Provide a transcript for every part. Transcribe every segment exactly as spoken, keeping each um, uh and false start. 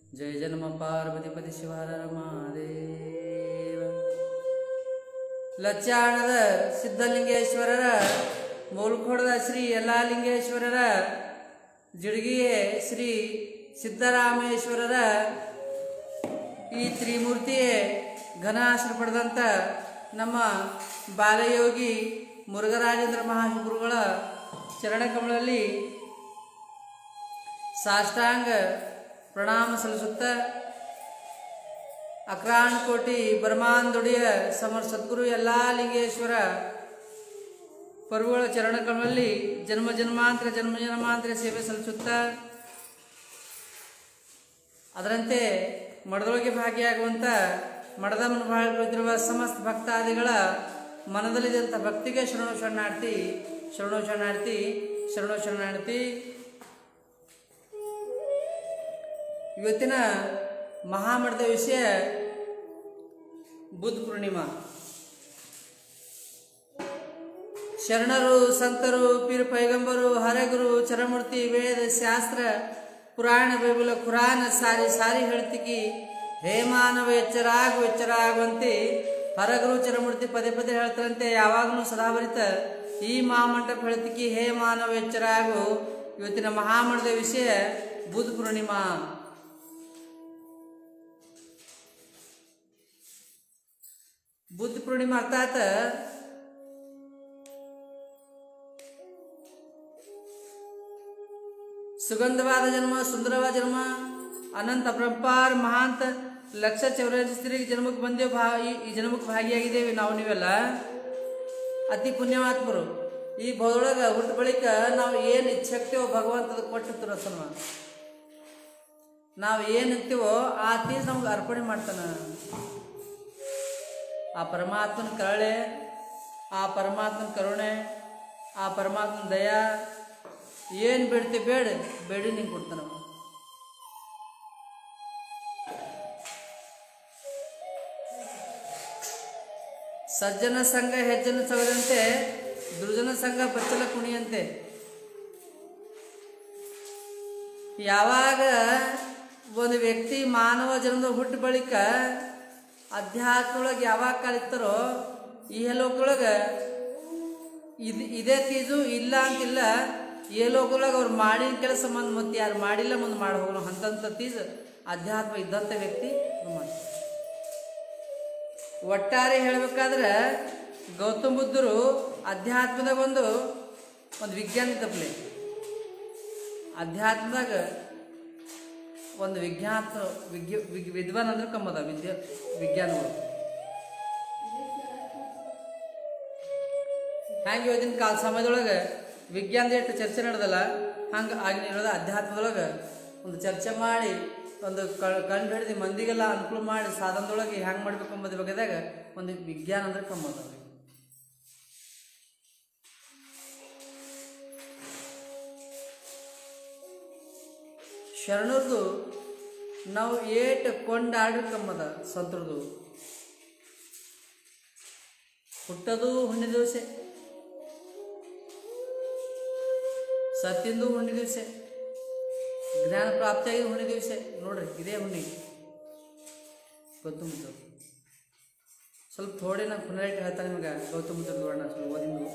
जय जन्म पार्वतीपति शिवार महादेव ಲಚ್ಚಾಣದ ಸಿದ್ಧಲಿಂಗೇಶ್ವರರ ಮೂಲ್ಖೋಡದ ಶ್ರೀ ಯಲ್ಲಾಲಿಂಗೇಶ್ವರರ ಜಿಡಗಿಯೇ ಶ್ರೀ ಸಿದ್ದರಾಮೇಶ್ವರರ ಈ ತ್ರಿಮೂರ್ತಿಯೇ ಘನಾಶ್ರ ಪಡೆದಂಥ ನಮ್ಮ ಬಾಲಯೋಗಿ ಮುರುಘರಾಜೇಂದ್ರ ಮಹಾಗುರುಗಳ ಚರಣಕಮಲದಲ್ಲಿ ಸಾಷ್ಟಾಂಗ ಪ್ರಣಾಮ ಸಲ್ಲಿಸುತ್ತಾ ಅಕ್ರಾನ್ ಕೋಟಿ ಬ್ರಹ್ಮಾಂದುಡಿಯ ಸಮರ್ ಸದ್ಗುರು ಯಲ್ಲಾಲಿಂಗೇಶ್ವರ ಪ್ರಭುಗಳ ಚರಣಕಮಲದಲ್ಲಿ ಜನ್ಮ ಜನ್ಮಾಂತರ ಜನ್ಮ ಜನ್ಮಾಂತರ ಸೇವೆ ಸಲ್ಲಿಸುತ್ತಾ ಅದರಂತೆ ಮಠದೊಳಗೆ ಭಾಗಿಯಾಗುವಂಥ ಮಠದ ಭಾಗವಹಿಸಿರುವ ಸಮಸ್ತ ಭಕ್ತಾದಿಗಳ ಮನದಲ್ಲಿದ್ದಂಥ ಭಕ್ತಿಗೆ ಶರಣು ಶರಣಾರ್ಥಿ ಶರಣು ಶರಣಾರ್ಥಿ ಶರಣು ಶರಣಾರ್ಥಿ. ಇವತ್ತಿನ ಮಹಾಮಠದ ವಿಷಯ ಬುದ್ಧ ಪೂರ್ಣಿಮಾ. ಶರಣರು ಸಂತರು ಪೀರ್ ಪೈಗಂಬರು ಹರಗುರು ಚರಮೂರ್ತಿ ವೇದ ಶಾಸ್ತ್ರ ಪುರಾಣ ಬೈಬಲ್ ಖುರಾನ್ ಸಾರಿ ಸಾರಿ ಹೇಳ್ತಿಕಿ ಹೇ ಮಾನವ ಎಚ್ಚರಾಗು ಎಚ್ಚರಾಗುವಂತೆ ಹರಗುರು ಚರಮೂರ್ತಿ ಪದೇ ಪದೇ ಹೇಳ್ತಾರಂತೆ. ಯಾವಾಗಲೂ ಸದಾಭರಿತ ಈ ಮಹಾಮಂಟಪ ಹೇಳ್ತಿಕಿ ಹೇ ಮಾನವ ಎಚ್ಚರಾಗು. ಇವತ್ತಿನ ಮಹಾಮಠದ ವಿಷಯ ಬುದ್ಧ ಪೂರ್ಣಿಮಾ. ಬುದ್ಧ ಪೂರ್ಣಿಮಾ ಅರ್ಥಾತ್ ಸುಗಂಧವಾದ ಜನ್ಮ ಸುಂದರವಾದ ಜನ್ಮ ಅನಂತ ಅಪರಂಪಾರ ಮಹಾಂತ ಲಕ್ಷ ಚೌರಾಸಿ ಸ್ತ್ರೀಗೆ ಜನ್ಮಕ್ಕೆ ಬಂದೇವು. ಭಾ ಈ ಜನ್ಮಕ್ಕೆ ಭಾಗಿಯಾಗಿದ್ದೇವೆ ನಾವು ನೀವೆಲ್ಲ ಅತಿ ಪುಣ್ಯವಾತ್ಮರು. ಈ ಭೌದೊಳಗೆ ಹುಟ್ಟ ಬಳಿಕ ನಾವು ಏನು ಇಚ್ಛಕ್ತೇವೋ ಭಗವಂತದ ಕೊಟ್ಟಿರ್ತಾರ ಸನ್ಮ ನಾವು ಏನು ಇರ್ತೀವೋ ಆ ತೀಸ್ ನಮ್ಗೆ ಅರ್ಪಣೆ ಮಾಡ್ತಾನ. ಆ ಪರಮಾತ್ಮನ ಕರುಣೆ ಆ ಪರಮಾತ್ಮನ ಕರುಣೆ ಆ ಪರಮಾತ್ಮನ ದಯಾ ಏನು ಬೇಡ್ತೀವಿ ಬೇಡ ಬೇಡಿ ನಿಂಗೆ ಕೊಡ್ತಾನ. ಸಜ್ಜನ ಸಂಘ ಹೆಜ್ಜನ ಸವದಂತೆ ದುರ್ಜನ ಸಂಘ ಬಚ್ಚಲ ಕುಣಿಯಂತೆ. ಯಾವಾಗ ಒಂದು ವ್ಯಕ್ತಿ ಮಾನವ ಜನ್ಮದ ಹುಟ್ಟ ಬಳಿಕ ಅಧ್ಯಾತ್ಮೊಳಗೆ ಯಾವಾಗ ಕಲಿತಾರೋ ಈ ಲೋಕದೊಳಗೆ ಇದು ಇದೇ ತೀಜು ಇಲ್ಲ ಅಂತಿಲ್ಲ. ಈ ಲೋಕದೊಳಗೆ ಅವ್ರು ಮಾಡಿದ ಕೆಲಸ ಮುಂದೆ ಮತ್ತೆ ಯಾರು ಮಾಡಿಲ್ಲ ಮುಂದೆ ಮಾಡಿ ಹೋಗೋಣ ಅಂತಂತ ತೀಜು ಅಧ್ಯಾತ್ಮ ಇದ್ದಂಥ ವ್ಯಕ್ತಿ ಮಾಡಿ. ಒಟ್ಟಾರೆ ಹೇಳಬೇಕಾದ್ರೆ ಗೌತಮ ಬುದ್ಧರು ಅಧ್ಯಾತ್ಮದಾಗ ಒಂದು ಒಂದು ವಿಜ್ಞಾನ ತಪ್ಪಲೆ ಅಧ್ಯಾತ್ಮದಾಗ ಒಂದು ವಿಜ್ಞಾತ ವಿಜ್ಞ ವಿದ್ವಾನ್ ಅಂದ್ರೆ ಕಮ್ಮದ ವಿದ್ಯಾ ವಿಜ್ಞಾನಗಳು ಹ್ಯಾಂಗೆ ಇವತ್ತಿನ ಕಾಲ ಸಮಯದೊಳಗೆ ವಿಜ್ಞಾನದ ಎಷ್ಟು ಚರ್ಚೆ ನಡೆದಲ್ಲ ಹಂಗೆ ಆಗಿನ ಇರೋದು ಅಧ್ಯಾತ್ಮದೊಳಗೆ ಒಂದು ಚರ್ಚೆ ಮಾಡಿ ಒಂದು ಕಂಡು ಹಿಡಿದು ಮಂದಿಗೆಲ್ಲ ಅನುಕೂಲ ಮಾಡಿ ಸಾಧನದೊಳಗೆ ಹ್ಯಾಂಗೆ ಮಾಡ್ಬೇಕು ಅಂಬೋದ್ರ ಬಗ್ಗೆದಾಗ ಒಂದು ವಿಜ್ಞಾನ ಅಂದ್ರೆ ಕಮ್ಮದ. ಶರಣರದು ನಾವು ಏಟ್ ಕೊಂಡಾಡ್ರಿ ಕಮ್ಮದ. ಸಂತರದು ಹುಟ್ಟದು ಹುಣ್ಣಿ ದಿವಸ ಸತ್ತಿಂದು ಹುಣ್ಣಿ ದಿವಸ ಜ್ಞಾನ ಪ್ರಾಪ್ತಿಯಾಗಿದ್ದು ಹುಣ್ಣಿ ದಿವಸ ನೋಡ್ರಿ ಇದೇ ಹುಣ್ಣಿ ಗೌತಮ ಬುದ್ಧರು. ಸ್ವಲ್ಪ ಥೋಡೆ ನಾನು ಪುನರಾಯ್ತು ಹೇಳ್ತಾನೆ ನಿಮಗೆ ಗೌತಮ ಬುದ್ಧರು ನೋಡೋಣ ಸ್ವಲ್ಪ ಓದಿಂದು.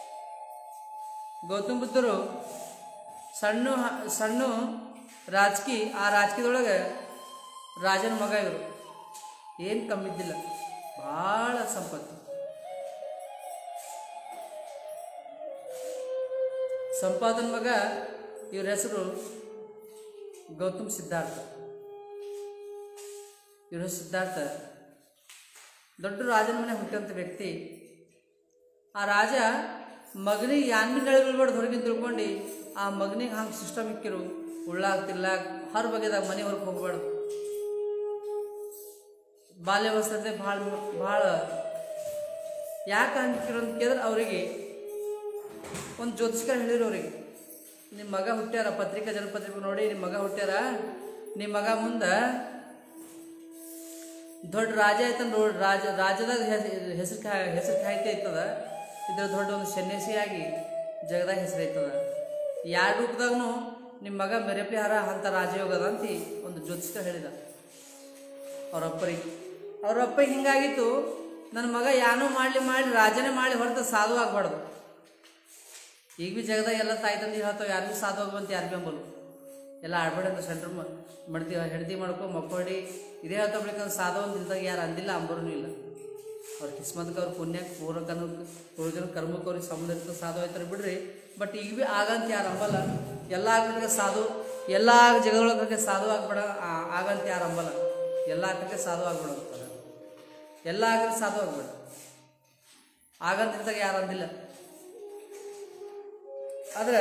ಗೌತಮ ಬುದ್ಧರು ಸಣ್ಣ ಸಣ್ಣ ರಾಜಕೀಯ ಆ ರಾಜಕೀಯದೊಳಗೆ ರಾಜನ ಮಗ ಇವರು ಏನು ಕಮ್ಮಿದ್ದಿಲ್ಲ ಭಾಳ ಸಂಪತ್ತು. ಸಂಪಾದನ ಮಗ ಇವ್ರ ಹೆಸರು ಗೌತಮ್ ಸಿದ್ಧಾರ್ಥ. ಇವ್ರ ಸಿದ್ಧಾರ್ಥ ದೊಡ್ಡ ರಾಜನ ಮನೆ ಹುಟ್ಟಂಥ ವ್ಯಕ್ತಿ. ಆ ರಾಜ ಮಗನಿಗೆ ಯಾನ್ಮಿ ನಳೆ ಬೀಳ್ಬಾರ್ದು ಹೊರಗಿನ ತಿಳ್ಕೊಂಡು ಆ ಮಗನಿಗೆ ಹಂಗೆ ಸಿಸ್ಟಮ್ ಇಕ್ಕಿರು ಉಳ್ಳಾಗ ತಿರ್ಲಾಗ ಹೊರ ಬಗೆದಾಗ ಮನೆ ಹೊರಗೆ ಹೋಗ್ಬಾರ್ದು. ಬಾಲ್ಯಾವಸ್ಥೆ ಭಾಳ ಭಾಳ ಯಾಕೆ ಹಂಗಿಕ್ಕಿರು ಅಂತ ಕೇಳಿದ್ರೆ ಅವರಿಗೆ ಒಂದು ಜ್ಯೋತಿಷ್ಕರ ಹೇಳಿದ್ರು ಅವ್ರಿಗೆ, ನಿಮ್ಮ ಮಗ ಹುಟ್ಟ್ಯಾರ ಪತ್ರಿಕಾ ಜನಪತ್ರಿಕೆ ನೋಡಿ ನಿಮ್ಮ ಮಗ ಹುಟ್ಟ್ಯಾರ, ನಿಮ್ಮ ಮಗ ಮುಂದೆ ದೊಡ್ಡ ರಾಜ ಆಯ್ತಂದು ನೋಡಿ ರಾಜ ರಾಜ್ಯದಾಗ ಹೆಸರು ಖಾ ಹೆಸರು ಖಾಯ್ತಿ ಆಯ್ತದ. ಇದ್ರ ದೊಡ್ಡ ಒಂದು ಸನ್ಯಾಸಿಯಾಗಿ ಜಗದಾಗ ಹೆಸರು ಆಯ್ತದ. ಯಾರ ರೂಪದಾಗೂ ನಿಮ್ಮ ಮಗ ಮೆರೆಪಿಹಾರ ಅಂತ ರಾಜಯೋಗದ ಅಂತ ಒಂದು ಜ್ಯೋತಿಷ್ಕ ಹೇಳಿದ ಅವರಪ್ಪರಿಗೆ. ಅವರಪ್ಪಗೆ ಹಿಂಗಾಗಿತ್ತು, ನನ್ನ ಮಗ ಯಾನೂ ಮಾಡಲಿ ಮಾಡಲಿ ರಾಜನೇ ಮಾಡಲಿ ಹೊರತು ಸಾಧು ಆಗ್ಬಾರ್ದು. ಈಗ ಭೀ ಜಗದಾಗ ಎಲ್ಲ ತಾಯಿ ತಂದೆ ಹೇಳ್ತಾವೆ ಯಾರಿಗೂ ಸಾಧು ಆಗುವಂತ ಯಾರು ಬೆಂಬಲು ಎಲ್ಲ ಆಡ್ಬೇಡಿ ಅಂತ ಸೆಂಟ್ರ್ ಮಾಡ್ತಿ ಹೆಂಡತಿ ಮಾಡ್ಕೊ ಮಕ್ಕಳಿ ಇದೇ ಹೇಳ್ತಾ ಬಿಡ್ಬೇಕಂದ್ರೆ ಸಾಧು ಅಂತ ಇಲ್ದಾಗ ಯಾರು ಅಂದಿಲ್ಲ ಅಂಬರೂ ಇಲ್ಲ. ಅವ್ರ ಕಿಸ್ಮತ್ಗೆ ಅವ್ರ ಪುಣ್ಯಕ್ಕೆ ಪೂರ್ವ ಕರ್ಮ ಪೂರ್ವಜನ ಕರ್ಮಕ್ಕೆ ಅವ್ರಿಗೆ ಸಂಬಂಧ ಇರ್ತದೆ ಸಾಧು ಆಯ್ತಾರೆ ಬಿಡ್ರಿ. ಬಟ್ ಈಗ ಭೀ ಆಗಂತ ಯಾರು ಅಂಬಲ್ಲ. ಎಲ್ಲ ಆಗ್ಬಿಟ್ರೆ ಸಾಧು, ಎಲ್ಲ ಜಗದೊಳಗೆ ಸಾಧು ಆಗ್ಬೇಡ ಆಗಂತ ಯಾರು ಅಂಬಲ್ಲ. ಎಲ್ಲ ಹಾಕಕ್ಕೆ ಸಾಧು ಆಗ್ಬೇಡ ಅಂತಾರೆ, ಎಲ್ಲ ಹಾಕಿದ್ರೆ ಸಾಧು ಆಗ್ಬೇಡ ಆಗಂತ ಇದ್ದಾಗ ಯಾರು ಅಂದಿಲ್ಲ. ಆದ್ರೆ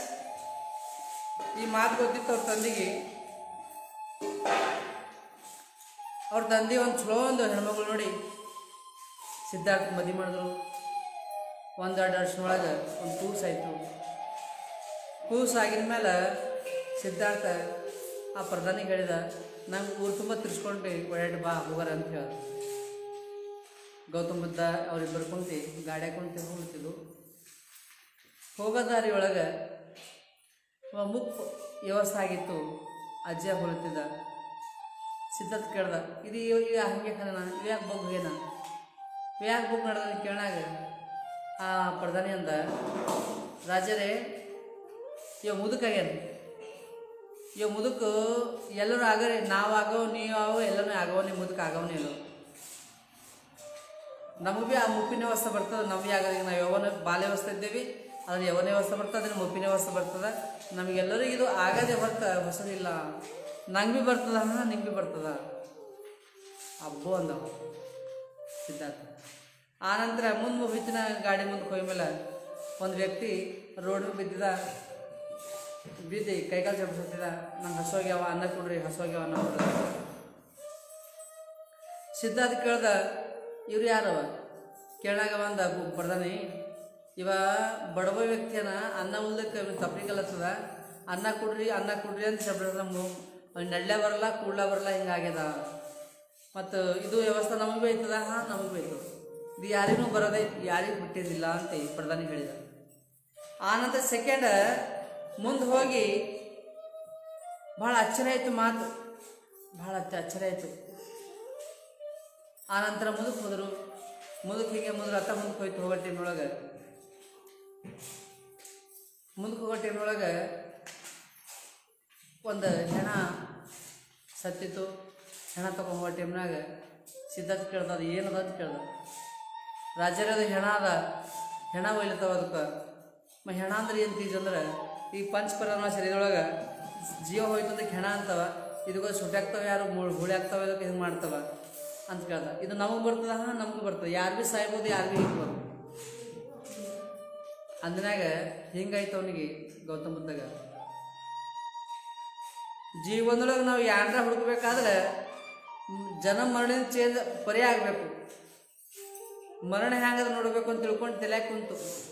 ಈ ಮಾತು ಗೊತ್ತಿತ್ತು ಅವ್ರ ತಂದೆಗೆ. ಅವ್ರ ತಂದೆ ಒಂದು ಚಲೋ ಒಂದು ಹೆಣ್ಮಗಳು ನೋಡಿ ಸಿದ್ಧಾರ್ಥ ಮದುವೆ ಮಾಡಿದ್ರು. ಒಂದು ಎರಡು ವರ್ಷದೊಳಗೆ ಒಂದು ಕೂಸು ಆಯಿತು. ಕೂಸು ಆಗಿದ ಮೇಲೆ ಸಿದ್ಧಾರ್ಥ ಆ ಪ್ರಧಾನಿಗೆ ಹೇಳಿದ, ನಂಗೆ ಊರು ತುಂಬ ತಿರ್ಸ್ಕೊಂಡು ಒಳ್ಳೆ ಬಾ ಹೋಗಾರ ಅಂತ ಹೇಳ್ದ. ಗೌತಮ್ ಬುದ್ಧ ಅವರಿಬ್ಬರು ಕುಂತು ಗಾಡಿಯಾಗ ಕುಂತು ಹೋಗ್ತಿದ್ದು. ಹೋಗೋ ದಾರಿ ಒಳಗೆ ಮುಪ್ಪು ವ್ಯವಸ್ಥೆ ಆಗಿತ್ತು. ಅಜ್ಜ ಹೊಲತ್ತಿದ್ದ. ಸಿದ್ಧಾರ್ಥ ಕೇಳ್ದ, ಇದು ಈಗ ಹಂಗೆ ಕಣ ಇವ್ಯಾಕೆ ಬಗ್ ಹೋಗ್ಯಾನ ಇವ್ಯಾಕೆ ಬಗ್ ನಡೆದ ಕೇಳಾಗ ಆ ಪ್ರಧಾನಿ ಅಂದ, ರಾಜರೇ ಇವ ಮುದುಕಾಗ್ಯಾನ. ಇವ ಮುದುಕು ಎಲ್ಲರೂ ಆಗರಿ, ನಾವು ಆಗೋ ನೀವು ಆಗೋ ಎಲ್ಲನೂ ಆಗೋ ನೀವು ಮುದುಕ ಆಗವನೇ ಇಲ್ಲ. ನಮಗೆ ಭೀ ಆ ಮುಪ್ಪಿನ ವ್ಯವಸ್ಥೆ ಬರ್ತದೆ. ನಮಗೆ ಆಗ ನಾವು ಯವನ ಬಾಲ್ಯ ವ್ಯವಸ್ಥೆ ಇದ್ದೇವೆ, ಅದ್ರ ಯವನ ವ್ಯವಸ್ಥೆ ಬರ್ತದೆ, ಅದ್ರ ಮುಪ್ಪಿನ ವ್ಯವಸ್ಥೆ ಬರ್ತದೆ. ನಮಗೆಲ್ಲರಿಗೂ ಇದು ಆಗದೆ ಹೊರತ ಹೊಸದಿಲ್ಲ. ನಂಗೆ ಭೀ ಬರ್ತದ, ಹಾಂ ನಿಂಗೆ ಭೀ ಬರ್ತದ ಅಬ್ಬೋ ಅಂದವ ಸಿದ್ಧಾರ್ಥ. ಆನಂತರ ಮುಂದೆ ಮುಗಿತಿನ ಗಾಡಿ ಮುಂದೆ ಹೋದ ಮೇಲೆ ಒಂದು ವ್ಯಕ್ತಿ ರೋಡ್ ಬಿದ್ದಿದ, ಬಿದ್ದು ಕೈಕಾಲು ಚಪ್ಪಿಸ್ತಿದ್ದ. ನಂಗೆ ಹಸೋಗ್ಯಾವ ಅನ್ನ ಕೊಡ್ರಿ, ಹಸೋಗ್ಯಾವ ಅನ್ನ ಕೊಡ್ರಿ. ಸಿದ್ಧಾರ್ಥ ಕೇಳ್ದ, ಇವ್ರು ಯಾರವ ಕೇಳಾಗ ಒಂದು ಪ್ರಧಾನಿ, ಇವ ಬಡವ ವ್ಯಕ್ತಿಯನ ಅನ್ನ ಉಲ್ದಕ್ಕೆ ತಪ್ಪಿಕಲ್ಲತ್ತದ, ಅನ್ನ ಕೊಡ್ರಿ ಅನ್ನ ಕೊಡ್ರಿ ಅಂತ ಶಬ್ದ ನಡ್ಲೆ ಬರಲ್ಲ ಕೂಡ್ಲ ಬರಲ್ಲ ಹಿಂಗಾಗ್ಯದ. ಮತ್ತು ಇದು ವ್ಯವಸ್ಥೆ ನಮಗೆ ಬೈತದ, ಹಾಂ ನಮಗೆ ಬೈತದ. ಇದು ಯಾರಿಗೂ ಬರೋದೇ ಯಾರಿಗೂ ಬಿಟ್ಟಿದ್ದಿಲ್ಲ ಅಂತ ಪ್ರಧಾನಿ ಹೇಳಿದ. ಆನಂತರ ಸೆಕೆಂಡ್ ಮುಂದೆ ಹೋಗಿ ಭಾಳ ಆಶ್ಚರ್ಯ ಆಯಿತು ಮಾತು, ಭಾಳ ಆಶ್ಚರ್ಯ ಆಯಿತು. ಆನಂತರ ಮುಂದಕ್ಕೆ ಹೋದರು. ಮುಂದಕ್ಕೆ ಹೀಗೆ ಮುಂದೆ ರಥ ಮುಂದಕ್ಕೆ ಹೋಯ್ತು. ಹೋಗೋ ಟೈಮ್ನೊಳಗೆ ಮುಂದಕ್ಕೆ ಹೋಗೋ ಟೈಮ್ನೊಳಗೆ ಒಂದು ಹೆಣ ಸತ್ತಿತ್ತು. ಹೆಣ ತೊಗೊಂಡು ಹೋಗೋ ಟೈಮ್ನಾಗ ಸಿದ್ಧಾರ್ಥ ಕೇಳ್ದ, ಅದು ಏನದ ಅಂತ ಕೇಳ್ದ. ರಾಜರದ ಹೆಣ ಅದ, ಹೆಣ ಒಯ್ಲತ್ತವ ಅದಕ್ಕೆ. ಮ ಹೆಣ ಅಂದ್ರೆ ಏನು ತೀಜ್ ಅಂದ್ರೆ ಈ ಪಂಚಪರಮ ಶರೀರದೊಳಗೆ ಜೀವ ಹೋಯ್ತು ಅಂದ್ರೆ ಹೆಣ ಅಂತವ. ಇದಕ್ಕೆ ಸುಟ್ಟಾಗ್ತವೆ, ಯಾರು ಹುಳಿ ಆಗ್ತವೆ, ಇದಕ್ಕೆ ಹಿಂಗೆ ಮಾಡ್ತವ ಅಂತ ಕೇಳ್ದ. ಇದು ನಮಗೆ ಬರ್ತದ, ಹಾಂ ನಮಗೂ ಬರ್ತದೆ. ಯಾರು ಭೀ ಸಾಯ್ಬೋದು, ಯಾರು ಭೀ ಹಿಂಗೆ ಬರ್ಬೋದು. ಅಂದನಾಗ ಹಿಂಗಾಯ್ತು ಅವನಿಗೆ ಗೌತಮ್ ಬುದ್ಧಗ. ಜೀವನದೊಳಗೆ ನಾವು ಯಾರ ಹುಡುಕ್ಬೇಕಾದ್ರೆ ಜನ ಮರಣ ಚೇಂಜ್ ಪರಿ ಆಗಬೇಕು. ಮರಣ ಹೆಂಗದ ನೋಡಬೇಕು ಅಂತ ತಿಳ್ಕೊಂಡು ತಲೆ ಕುಂತು